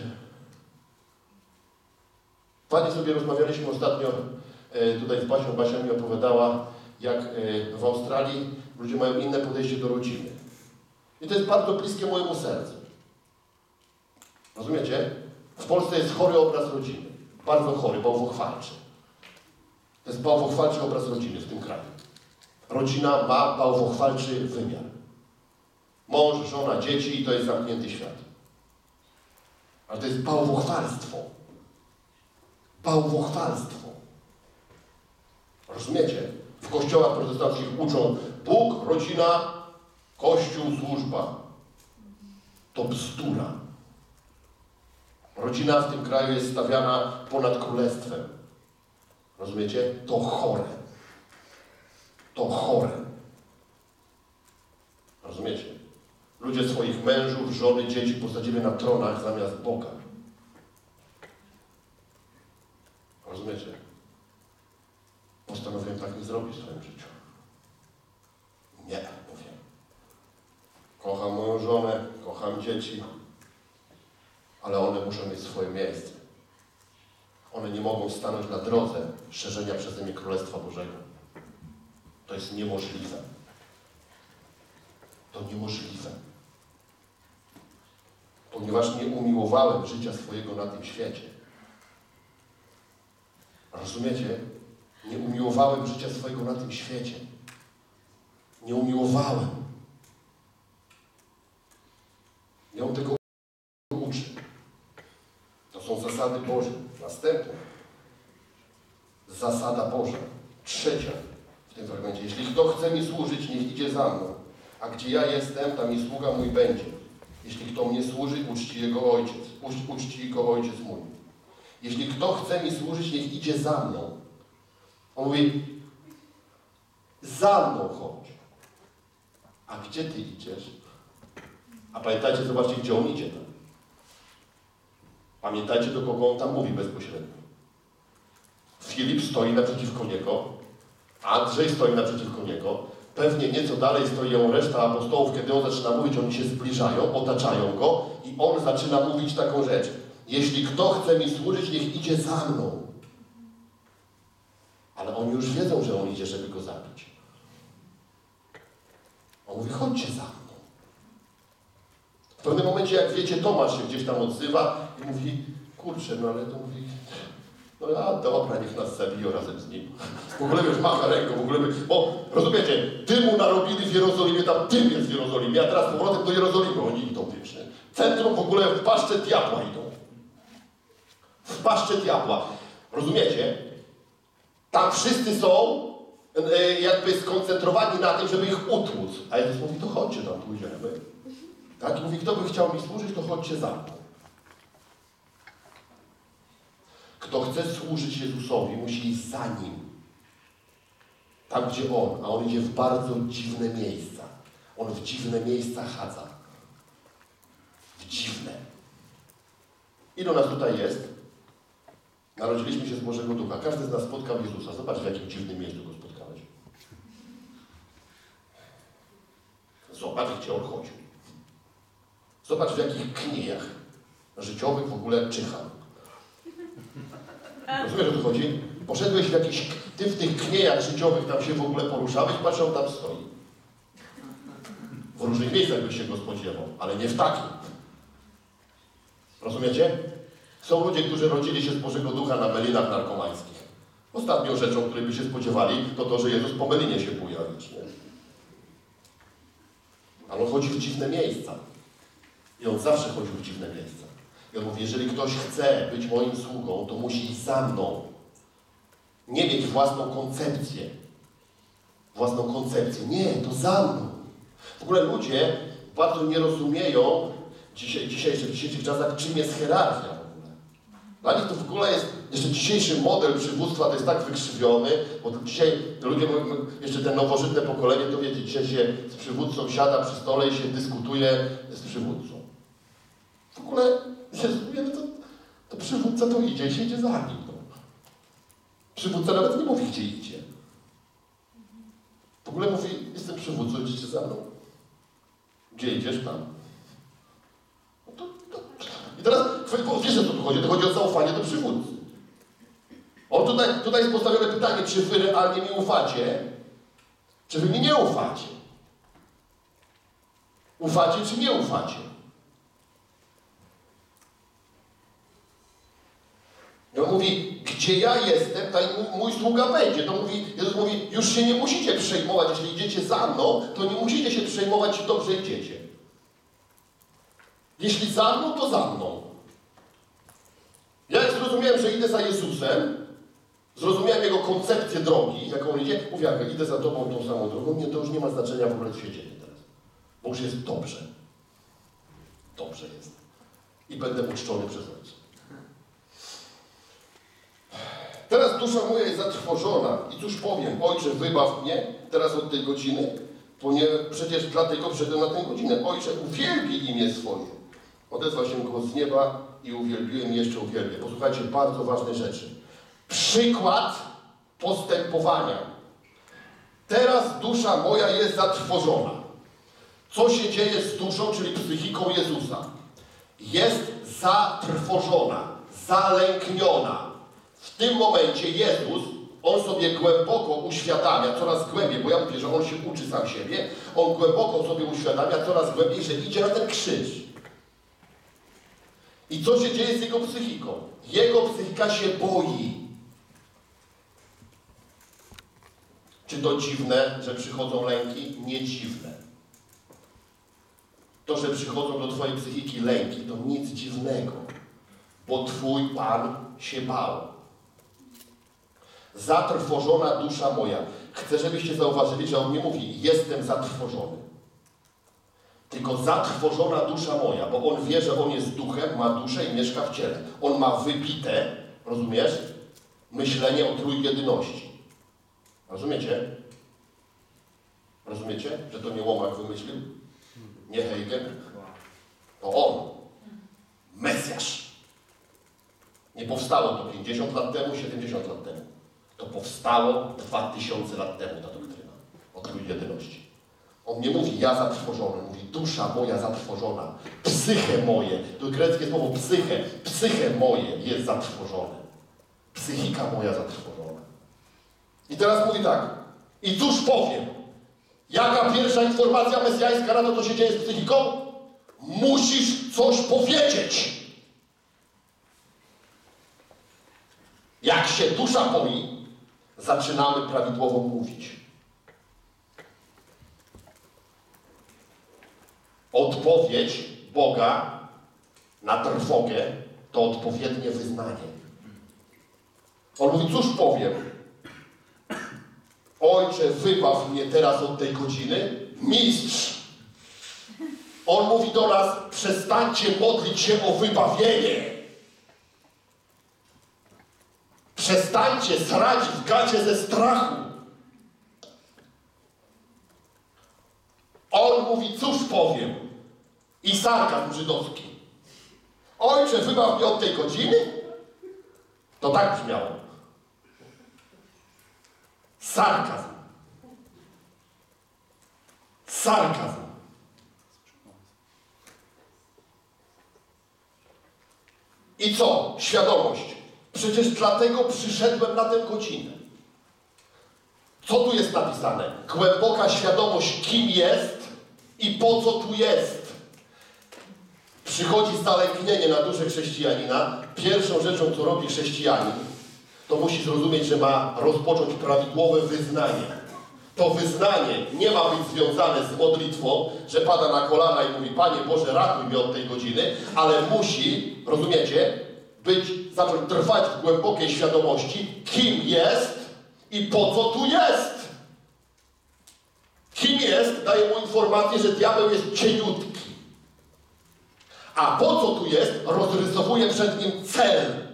A: Pani sobie rozmawialiśmy ostatnio tutaj z Basią. Basia mi opowiadała, jak w Australii ludzie mają inne podejście do rodziny. I to jest bardzo bliskie mojemu sercu. Rozumiecie? W Polsce jest chory obraz rodziny. Bardzo chory, bałwochwalczy. To jest bałwochwalczy obraz rodziny w tym kraju. Rodzina ma bałwochwalczy wymiar. Mąż, żona, dzieci i to jest zamknięty świat. Ale to jest bałwochwalstwo. Bałwochwalstwo. Rozumiecie? W kościołach protestanckich uczą Bóg, rodzina, Kościół, służba. To bzdura. Rodzina w tym kraju jest stawiana ponad królestwem. Rozumiecie? To chore. To chore. Rozumiecie? Ludzie swoich mężów, żony, dzieci posadzili na tronach zamiast Boga. Rozumiecie? Postanowiłem tak nie zrobić w swoim życiu. Nie, mówię. Kocham moją żonę, kocham dzieci, ale one muszą mieć swoje miejsce. One nie mogą stanąć na drodze szerzenia przeze mnie Królestwa Bożego. To jest niemożliwe. To niemożliwe. Ponieważ nie umiłowałem życia swojego na tym świecie. Rozumiecie? Nie umiłowałem życia swojego na tym świecie. Nie umiłowałem. I On tego uczy. To są zasady Boże. Następna. Zasada Boża. Trzecia w tym fragmencie. Jeśli kto chce mi służyć, niech idzie za mną. A gdzie ja jestem, tam i sługa mój będzie. Jeśli kto mnie służy, uczci go Ojciec mój. Jeśli kto chce mi służyć, niech idzie za mną. On mówi, za mną chodź. A gdzie ty idziesz? A pamiętajcie, zobaczcie, gdzie on idzie tam. Pamiętajcie, do kogo on tam mówi bezpośrednio. Filip stoi naprzeciwko niego, Andrzej stoi naprzeciwko niego, pewnie nieco dalej stoi ją reszta apostołów. Kiedy on zaczyna mówić, oni się zbliżają, otaczają go i on zaczyna mówić taką rzecz. Jeśli kto chce mi służyć, niech idzie za mną. Ale oni już wiedzą, że on idzie, żeby go zabić. On mówi, chodźcie za mną. W pewnym momencie, jak wiecie, Tomasz się gdzieś tam odzywa i mówi, kurczę, no ale to mówi, no a dobra, niech nas zabiją razem z nim. W ogóle wiesz, macha ręką, w ogóle, bo rozumiecie, dymu narobili w Jerozolimie, tam dym jest w Jerozolimie, a teraz powrotem do Jerozolimy oni idą, wiesz, centrum w ogóle w paszczę diabła idą.
B: paszczę diabła. Rozumiecie? Tam wszyscy są jakby skoncentrowani na tym, żeby ich utłuc. A Jezus mówi, to chodźcie tam, pójdziemy. Tak? I mówi, kto by chciał mi służyć, to chodźcie za mną. Kto chce służyć Jezusowi, musi iść za Nim. Tam, gdzie On, a On idzie w bardzo dziwne miejsca. On w dziwne miejsca chadza. W dziwne. Ilu nas tutaj jest? Narodziliśmy się z Bożego Ducha. Każdy z nas spotkał Jezusa. Zobacz, w jakim dziwnym miejscu Go spotkałeś. Zobacz, gdzie On chodził. Zobacz, w jakich kniejach życiowych w ogóle czyhał. Rozumiesz, o co chodzi? Poszedłeś w jakiś... Ty w tych kniejach życiowych tam się w ogóle poruszałeś, patrz, On tam stoi. W różnych miejscach byś się Go spodziewał, ale nie w takim. Rozumiecie? Są ludzie, którzy rodzili się z Bożego Ducha na melinach narkomańskich. Ostatnią rzeczą, której by się spodziewali, to to, że Jezus po melinie się pojawi. Ale On chodzi w dziwne miejsca. I On zawsze chodził w dziwne miejsca. I On mówi, jeżeli ktoś chce być moim sługą, to musi iść za mną. Nie mieć własną koncepcję. Własną koncepcję. Nie, to za mną. W ogóle ludzie bardzo nie rozumieją w dzisiejszych czasach, czym jest hierarchia w ogóle. Dla nich to w ogóle jest, jeszcze dzisiejszy model przywództwa to jest tak wykrzywiony, bo dzisiaj ludzie, jeszcze te nowożytne pokolenie, to wiecie, dzisiaj się z przywódcą siada przy stole i się dyskutuje z przywódcą. W ogóle, to przywódca to idzie i się idzie za nim. No. Przywódca nawet nie mówi, gdzie idzie. W ogóle mówi, jestem przywódcą, idziecie za mną. Gdzie idziesz? Tam. No I teraz, wiesz, o co tu chodzi? To chodzi o zaufanie do przywódcy. Tutaj jest postawione pytanie, czy wy realnie mi ufacie, czy wy mi nie ufacie. Ufacie, czy nie ufacie? I on mówi, gdzie ja jestem, tam mój sługa będzie. To mówi, Jezus mówi, już się nie musicie przejmować, jeśli idziecie za mną, to nie musicie się przejmować, czy dobrze idziecie. Jeśli za mną, to za mną. Ja jak zrozumiałem, że idę za Jezusem, zrozumiałem Jego koncepcję drogi, jaką On idzie, mówię, jak idę za Tobą tą samą drogą, nie, to już nie ma znaczenia w ogóle, co się dzieje teraz. Bo już jest dobrze. Dobrze jest. I będę uczczony przez Ojca. Teraz dusza moja jest zatrwożona i cóż powiem, Ojcze, wybaw mnie teraz od tej godziny, ponieważ przecież dlatego przyszedłem na tę godzinę. Ojcze, uwielbij imię swoje. Odezwał się głos z nieba i uwielbiłem i jeszcze uwielbię. Posłuchajcie, bardzo ważne rzeczy. Przykład postępowania. Teraz dusza moja jest zatrwożona. Co się dzieje z duszą, czyli psychiką Jezusa? Jest zatrwożona, zalękniona. W tym momencie Jezus, On sobie głęboko uświadamia, coraz głębiej, bo ja mówię, że On się uczy sam siebie, On głęboko sobie uświadamia coraz głębiej, że idzie na ten krzyż. I co się dzieje z Jego psychiką? Jego psychika się boi. Czy to dziwne, że przychodzą lęki? Nie dziwne. To, że przychodzą do Twojej psychiki lęki, to nic dziwnego, bo Twój Pan się bał. Zatrwożona dusza moja. Chcę, żebyście zauważyli, że On nie mówi, jestem zatrwożony. Tylko zatrwożona dusza moja, bo On wie, że On jest duchem, ma duszę i mieszka w ciele. On ma wybite, rozumiesz, myślenie o trójjedyności. Rozumiecie? Rozumiecie, że to nie Łomak wymyślił? Nie Hegel? To On. Mesjasz. Nie powstało to 50 lat temu, 70 lat temu. To powstało 2000 lat temu, ta doktryna o trójjedyności. On nie mówi, ja zatrwożony, mówi, dusza moja zatrwożona, psyche moje, to greckie słowo psyche moje jest zatrwożone. Psychika moja zatrwożona. I teraz mówi tak, i cóż powiem? Jaka pierwsza informacja mesjańska na to, co się dzieje z psychiką? Musisz coś powiedzieć. Jak się dusza boi, zaczynamy prawidłowo mówić. Odpowiedź Boga na trwogę to odpowiednie wyznanie. On mówi, cóż powiem? Ojcze, wybaw mnie teraz od tej godziny. Mistrz! On mówi do nas, przestańcie modlić się o wybawienie. Przestańcie srać w gacie ze strachu. On mówi, cóż powiem? I sarkazm żydowski. Ojcze, wybaw mnie od tej godziny? To tak brzmiało. Sarkazm. Sarkazm. I co? Świadomość. Przecież dlatego przyszedłem na tę godzinę. Co tu jest napisane? Głęboka świadomość, kim jest i po co tu jest. Przychodzi zalęknienie na duszę chrześcijanina. Pierwszą rzeczą, co robi chrześcijanin, to musi zrozumieć, że ma rozpocząć prawidłowe wyznanie. To wyznanie nie ma być związane z modlitwą, że pada na kolana i mówi, Panie Boże, ratuj mnie od tej godziny, ale musi, rozumiecie, zacząć trwać w głębokiej świadomości, kim jest i po co tu jest. Kim jest, daje mu informację, że diabeł jest cieniutki. A po co tu jest, rozrysowuje przed nim cel.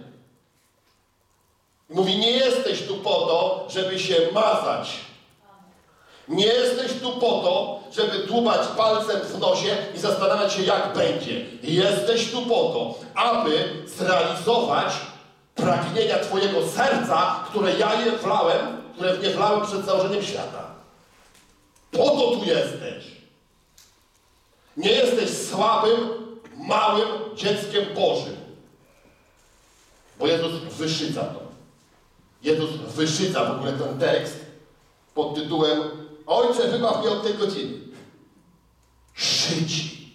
B: Mówi, nie jesteś tu po to, żeby się mazać. Nie jesteś tu po to, żeby dłubać palcem w nosie i zastanawiać się, jak będzie. Jesteś tu po to, aby zrealizować pragnienia Twojego serca, które które w nie wlałem przed założeniem świata. Po to tu jesteś. Nie jesteś słabym, małym dzieckiem Bożym. Bo Jezus wyszydza to. Jezus wyszydza w ogóle ten tekst pod tytułem Ojcze, wybaw mnie od tej godziny. Szydzi.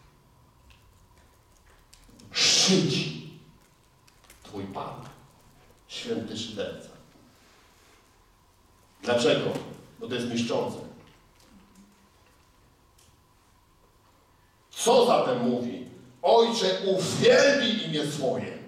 B: Szydzi. Twój Pan. Święty szyderca. Dlaczego? Bo to jest niszczące. Co zatem mówi? Ojcze, uwielbij imię swoje.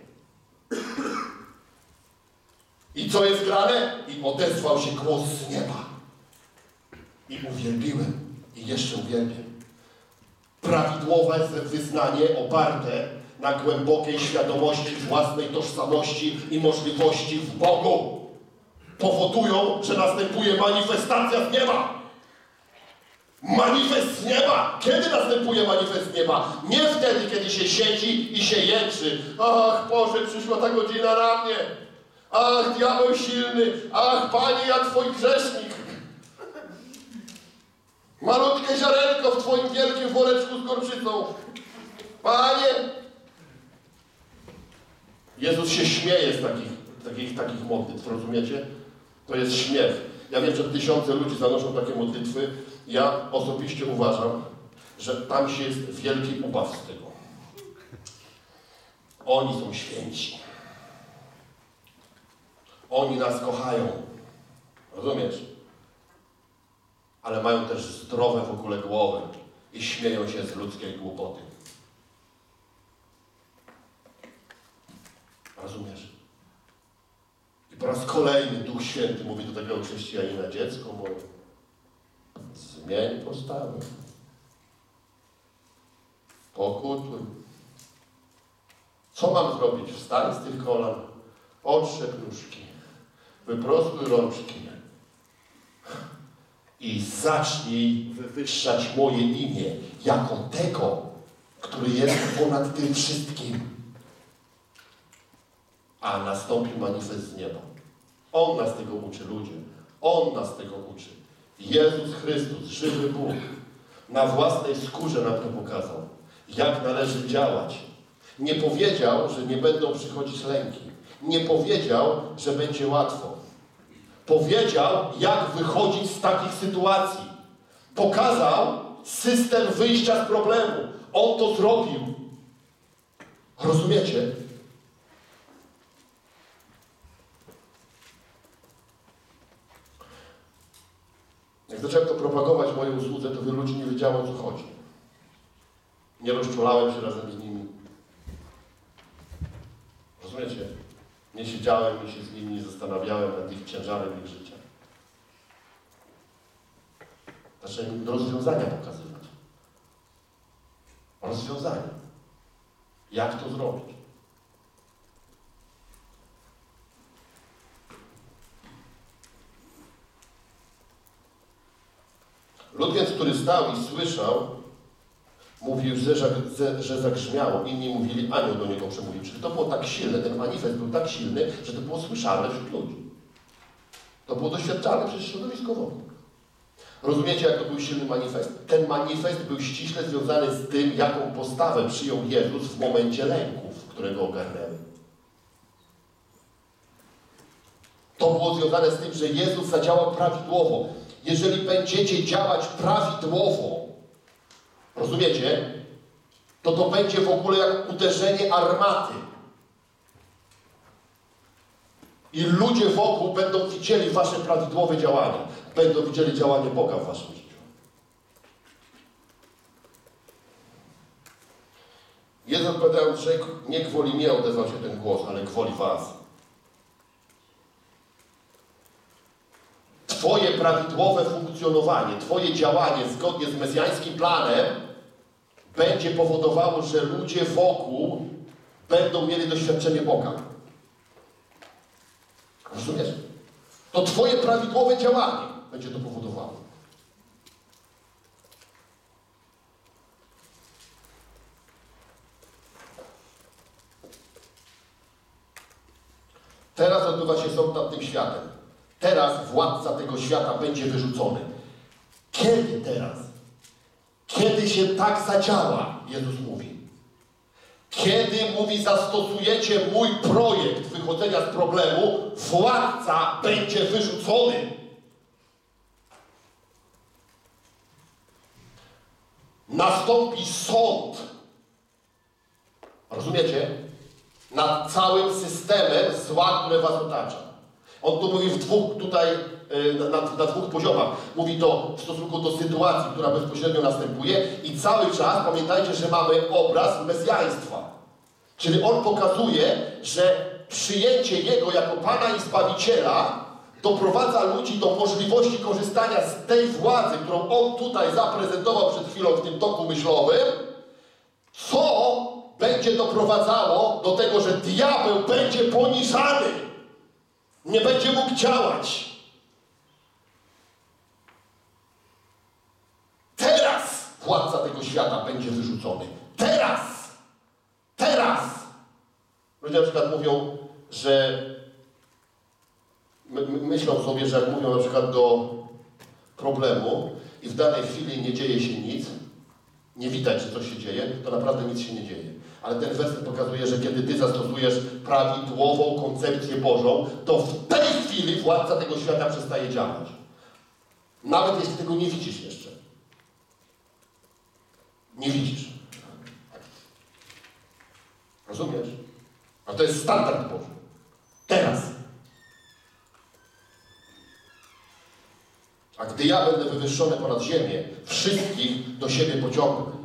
B: I co jest grane? I odezwał się głos z nieba. I uwielbiłem. I jeszcze uwielbiam. Prawidłowe wyznanie oparte na głębokiej świadomości własnej tożsamości i możliwości w Bogu powodują, że następuje manifestacja z nieba. Manifest z nieba. Kiedy następuje manifest z nieba? Nie wtedy, kiedy się siedzi i się jęczy. Ach, Boże, przyszła ta godzina na mnie. Ach, diabeł silny. Ach, Panie, ja Twój grzesznik. Malutkie ziarenko w Twoim wielkim woreczku z gorczycą. Panie! Jezus się śmieje z takich modlitw, rozumiecie? To jest śmiech. Ja wiem, że tysiące ludzi zanoszą takie modlitwy. Ja osobiście uważam, że tam się jest wielki ubaw z tego. Oni są święci. Oni nas kochają. Rozumiesz? Ale mają też zdrowe w ogóle głowy i śmieją się z ludzkiej głupoty. Rozumiesz? I po raz kolejny Duch Święty mówi do takiego chrześcijanina, dziecko moje, zmień postawę. Pokutuj. Co mam zrobić? Wstań z tych kolan, otrzep nóżki, wyprostuj rączki i zacznij wywyższać moje imię jako tego, który jest ponad tym wszystkim. A nastąpił manifest z nieba. On nas tego uczy, ludzie. On nas tego uczy. Jezus Chrystus, żywy Bóg, na własnej skórze nam to pokazał. Jak należy działać. Nie powiedział, że nie będą przychodzić lęki. Nie powiedział, że będzie łatwo. Powiedział, jak wychodzić z takich sytuacji. Pokazał system wyjścia z problemu. On to zrobił. Rozumiecie? Jak zacząłem to propagować w mojej usłudze, to wielu ludzi nie wiedziało, o co chodzi. Nie rozczulałem się razem z nimi. Rozumiecie? Nie siedziałem i się z nimi nie zastanawiałem nad ich ciężarem ich życia. Zacząłem im rozwiązania pokazywać. Rozwiązania. Jak to zrobić? Lud więc, który stał i słyszał, mówił, że zagrzmiało. Inni mówili, anioł do niego przemówił. Czyli to było tak silne, ten manifest był tak silny, że to było słyszalne wśród ludzi. To było doświadczalne przez środowisko wokół. Rozumiecie, jak to był silny manifest? Ten manifest był ściśle związany z tym, jaką postawę przyjął Jezus w momencie lęków, które go ogarnęły. To było związane z tym, że Jezus zadziałał prawidłowo. Jeżeli będziecie działać prawidłowo, rozumiecie? To będzie w ogóle jak uderzenie armaty. I ludzie wokół będą widzieli wasze prawidłowe działania. Będą widzieli działanie Boga w waszym życiu. Jezus odpowiadając, rzekł, nie gwoli mnie odezwał się ten głos, ale gwoli was. Twoje prawidłowe funkcjonowanie, twoje działanie zgodnie z mesjańskim planem będzie powodowało, że ludzie wokół będą mieli doświadczenie Boga. Rozumiesz? To twoje prawidłowe działanie będzie to powodowało. Teraz odbywa się sąd nad tym światem. Teraz władca tego świata będzie wyrzucony. Kiedy teraz? Kiedy się tak zadziała? Jezus mówi. Kiedy, mówi, zastosujecie mój projekt wychodzenia z problemu, władca będzie wyrzucony. Nastąpi sąd. Rozumiecie? Nad całym systemem zła, które was otacza. On tu mówi w dwóch tutaj, na dwóch poziomach. Mówi to w stosunku do sytuacji, która bezpośrednio następuje i cały czas pamiętajcie, że mamy obraz mesjaństwa. Czyli on pokazuje, że przyjęcie Jego jako Pana i Zbawiciela doprowadza ludzi do możliwości korzystania z tej władzy, którą on tutaj zaprezentował przed chwilą w tym toku myślowym, co będzie doprowadzało do tego, że diabeł będzie poniżany. Nie będzie mógł działać. Teraz władca tego świata będzie wyrzucony. Teraz! Teraz! Ludzie na przykład mówią, że myślą sobie, że jak mówią na przykład do problemu i w danej chwili nie dzieje się nic, nie widać, że coś się dzieje, to naprawdę nic się nie dzieje. Ale ten werset pokazuje, że kiedy ty zastosujesz prawidłową koncepcję Bożą, to w tej chwili władca tego świata przestaje działać. Nawet jeśli tego nie widzisz jeszcze. Nie widzisz. Rozumiesz? A to jest standard Boży. Teraz. A gdy ja będę wywyższony ponad ziemię, wszystkich do siebie pociągnę.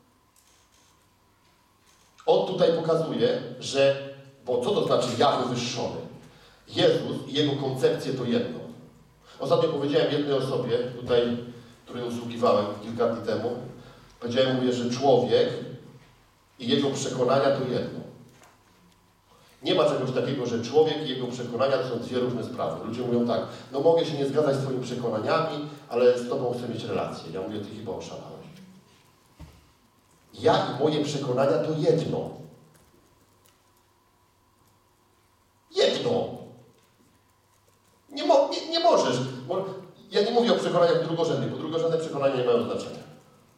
B: On tutaj pokazuje, że, bo co to znaczy ja wywyższony? Jezus i Jego koncepcje to jedno. Ostatnio powiedziałem jednej osobie, tutaj, której usługiwałem kilka dni temu, powiedziałem, mówię, że człowiek i jego przekonania to jedno. Nie ma czegoś takiego, że człowiek i jego przekonania to są dwie różne sprawy. Ludzie mówią tak, no mogę się nie zgadzać z twoimi przekonaniami, ale z tobą chcę mieć relację. Ja mówię, ty chyba oszalałeś. Ja i moje przekonania to jedno. Jedno. Nie możesz. Ja nie mówię o przekonaniach drugorzędnych, bo drugorzędne przekonania nie mają znaczenia.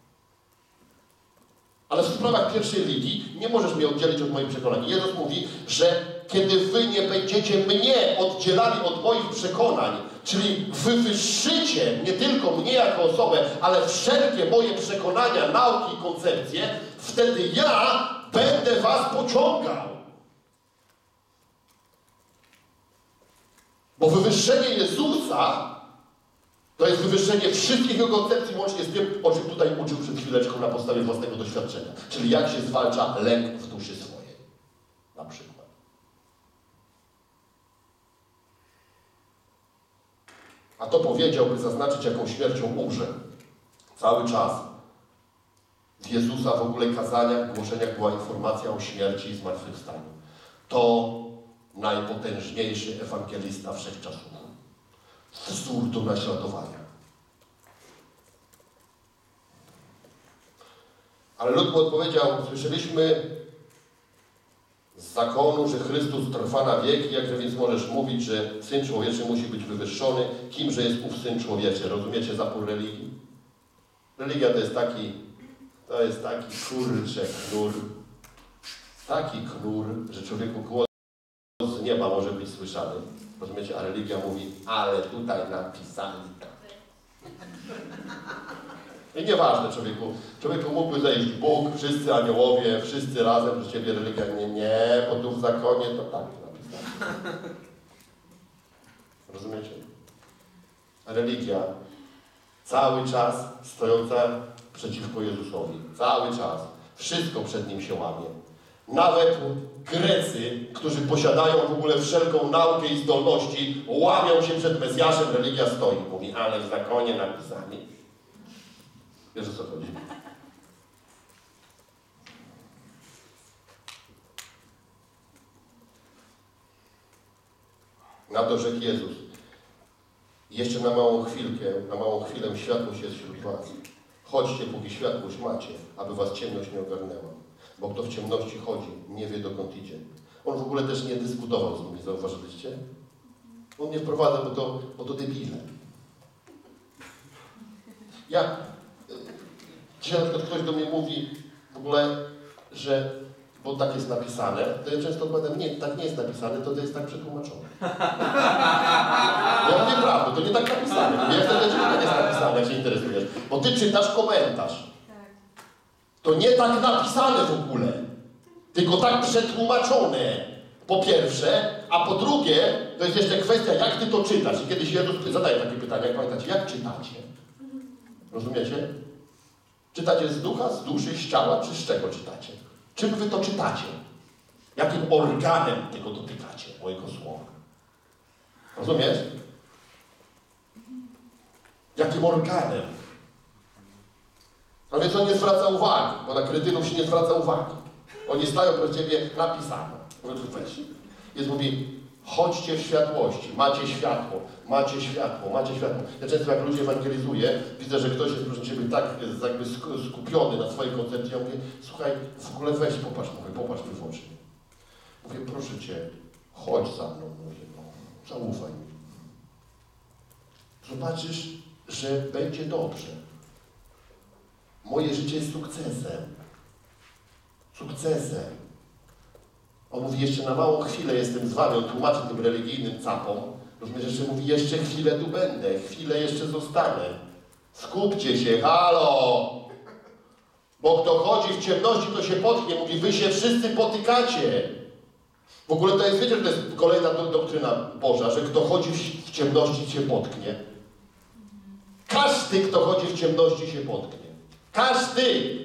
B: Ale w sprawach pierwszej ligi nie możesz mnie oddzielić od moich przekonań. Jezus mówi, że kiedy wy nie będziecie mnie oddzielali od moich przekonań, czyli wywyższycie nie tylko mnie jako osobę, ale wszelkie moje przekonania, nauki i koncepcje, wtedy ja będę was pociągał. Bo wywyższenie Jezusa to jest wywyższenie wszystkich jego koncepcji, łącznie z tym, o czym tutaj uczył przed chwileczką na podstawie własnego doświadczenia. Czyli jak się zwalcza lęk w duszy swojej. Na przykład. A to powiedział, by zaznaczyć, jaką śmiercią umrze. Cały czas w Jezusa w ogóle kazaniach, głoszeniach była informacja o śmierci i zmartwychwstaniu. To najpotężniejszy ewangelista wszechczasów. Wzór do naśladowania. Ale lud mu odpowiedział, słyszeliśmy z zakonu, że Chrystus trwa na wieki, jakże więc możesz mówić, że Syn Człowieczy musi być wywyższony? Kimże jest ów Syn Człowieczy? Rozumiecie zapór religii? Religia to jest taki kurczę knur. Taki knur, że człowieku głos z nieba może być słyszany. Rozumiecie? A religia mówi, ale tutaj napisali tak. I nieważne człowieku mógłby zejść Bóg, wszyscy aniołowie, wszyscy razem, że ciebie religia nie, bo tu w zakonie to tak napisane. Rozumiecie? Religia cały czas stojąca przeciwko Jezusowi. Cały czas. Wszystko przed Nim się łamie. Nawet Grecy, którzy posiadają w ogóle wszelką naukę i zdolności, łamią się przed Mesjaszem, religia stoi. Mówi, ale w zakonie napisani. Wiesz, o co chodzi? Na to rzekł Jezus. Jeszcze na małą chwilę światłość jest wśród was. Chodźcie, póki światłość macie, aby was ciemność nie ogarnęła. Bo kto w ciemności chodzi, nie wie, dokąd idzie. On w ogóle też nie dyskutował z nimi, zauważyliście? On nie wprowadza, bo to debile. Dzisiaj na przykład ktoś do mnie mówi w ogóle, że, bo tak jest napisane, to ja często odpowiadam, nie, tak nie jest napisane, to jest tak przetłumaczone. Ja mówię prawdę, to nie tak napisane. Ja chcę wiedzieć, że tak jest napisane, jak się interesujesz. Bo ty czytasz komentarz. To nie tak napisane w ogóle, tylko tak przetłumaczone. Po pierwsze, a po drugie, to jest jeszcze kwestia, jak ty to czytasz. I kiedyś Jezus zadaje takie pytanie, jak pamiętacie, jak czytacie? Rozumiecie? Czytacie z ducha, z duszy, z ciała, czy z czego czytacie? Czym wy to czytacie? Jakim organem tego dotykacie, mojego słowa? Rozumiesz? Jakim organem? A więc on nie zwraca uwagi, bo na kretynów się nie zwraca uwagi. Oni stają przed ciebie napisane. Weź. Jezus mówi, chodźcie w światłości, macie światło, macie światło, macie światło. Ja często jak ludzi ewangelizuję, widzę, że ktoś jest proszę ciebie tak jakby skupiony na swojej koncepcji. Ja mówię, słuchaj, w ogóle weź, popatrz mi w oczy. Mówię, proszę cię, chodź za mną, mówię, no, zaufaj mi. Zobaczysz, że będzie dobrze. Moje życie jest sukcesem. Sukcesem. On mówi, jeszcze na małą chwilę jestem z wami, on tłumaczy tym religijnym capom. Rozumiesz, jeszcze mówi, jeszcze chwilę tu będę, chwilę jeszcze zostanę. Skupcie się, halo! Bo kto chodzi w ciemności, to się potknie. Mówi, wy się wszyscy potykacie. W ogóle to jest, wiecie, że to jest kolejna doktryna Boża, że kto chodzi w ciemności, się potknie. Każdy, kto chodzi w ciemności, się potknie. Każdy!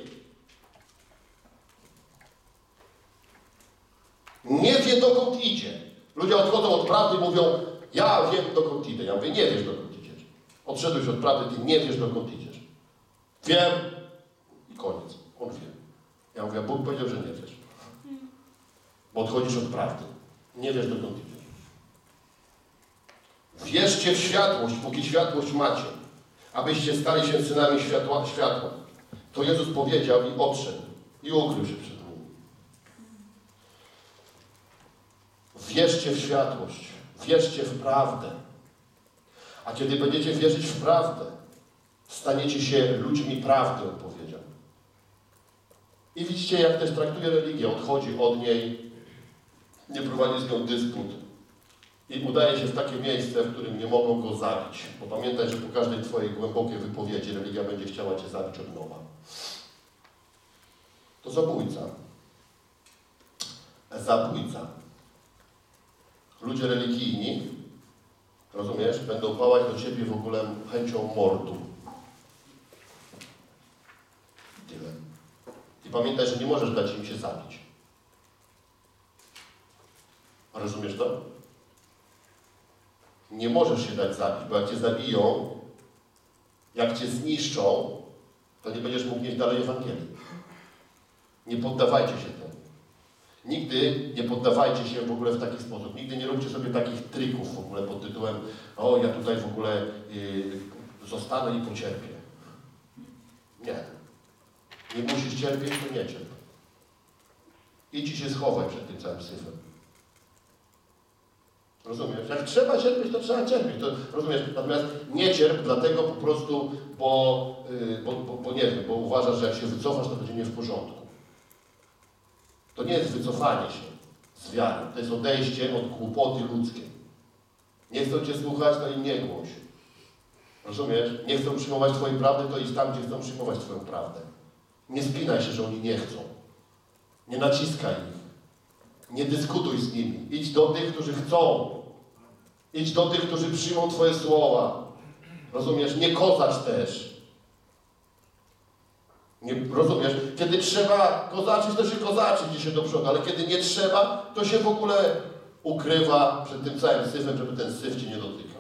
B: Nie wie, dokąd idzie. Ludzie odchodzą od prawdy i mówią, ja wiem, dokąd idę. Ja mówię, nie wiesz, dokąd idziesz. Odszedłeś od prawdy, ty nie wiesz, dokąd idziesz. Wiem i koniec. On wie. Ja mówię, Bóg powiedział, że nie wiesz. Bo odchodzisz od prawdy. Nie wiesz, dokąd idziesz. Wierzcie w światłość, póki światłość macie, abyście stali się synami światła. To Jezus powiedział i odszedł. I ukrył się przed nimi. Wierzcie w światłość. Wierzcie w prawdę. A kiedy będziecie wierzyć w prawdę, staniecie się ludźmi prawdy, on powiedział. I widzicie, jak też traktuje religię. Odchodzi od niej, nie prowadzi z nią dysput. I udaje się w takie miejsce, w którym nie mogą go zabić. Bo pamiętaj, że po każdej twojej głębokiej wypowiedzi religia będzie chciała cię zabić od nowa. To zabójca. Zabójca. Ludzie religijni, rozumiesz, będą pałać do ciebie w ogóle chęcią mordu. Tyle. I pamiętaj, że nie możesz dać im się zabić. Rozumiesz to? Nie możesz się dać zabić, bo jak cię zabiją, jak cię zniszczą, to nie będziesz mógł nieść dalej Ewangelii. Nie poddawajcie się temu. Nigdy nie poddawajcie się w ogóle w taki sposób. Nigdy nie róbcie sobie takich trików w ogóle pod tytułem o, ja tutaj w ogóle zostanę i pocierpię. Nie. Nie musisz cierpieć, to nie cierp. Idź i się schowaj przed tym całym syfem. Rozumiesz? Jak trzeba cierpieć, to trzeba cierpieć. To, rozumiesz? Natomiast nie cierp dlatego po prostu, bo nie wiem, bo uważasz, że jak się wycofasz, to będzie nie w porządku. To nie jest wycofanie się z wiary. To jest odejście od głupoty ludzkiej. Nie chcą cię słuchać, to im nie głoś. Rozumiesz? Nie chcą przyjmować twojej prawdy, to idź tam, gdzie chcą przyjmować twoją prawdę. Nie spinaj się, że oni nie chcą. Nie naciskaj ich. Nie dyskutuj z nimi. Idź do tych, którzy chcą. Idź do tych, którzy przyjmą twoje słowa. Rozumiesz? Nie kozacz też. Nie, rozumiesz? Kiedy trzeba kozaczyć, to się kozaczy gdzieś do przodu, ale kiedy nie trzeba, to się w ogóle ukrywa przed tym całym syfem, żeby ten syf cię nie dotykał.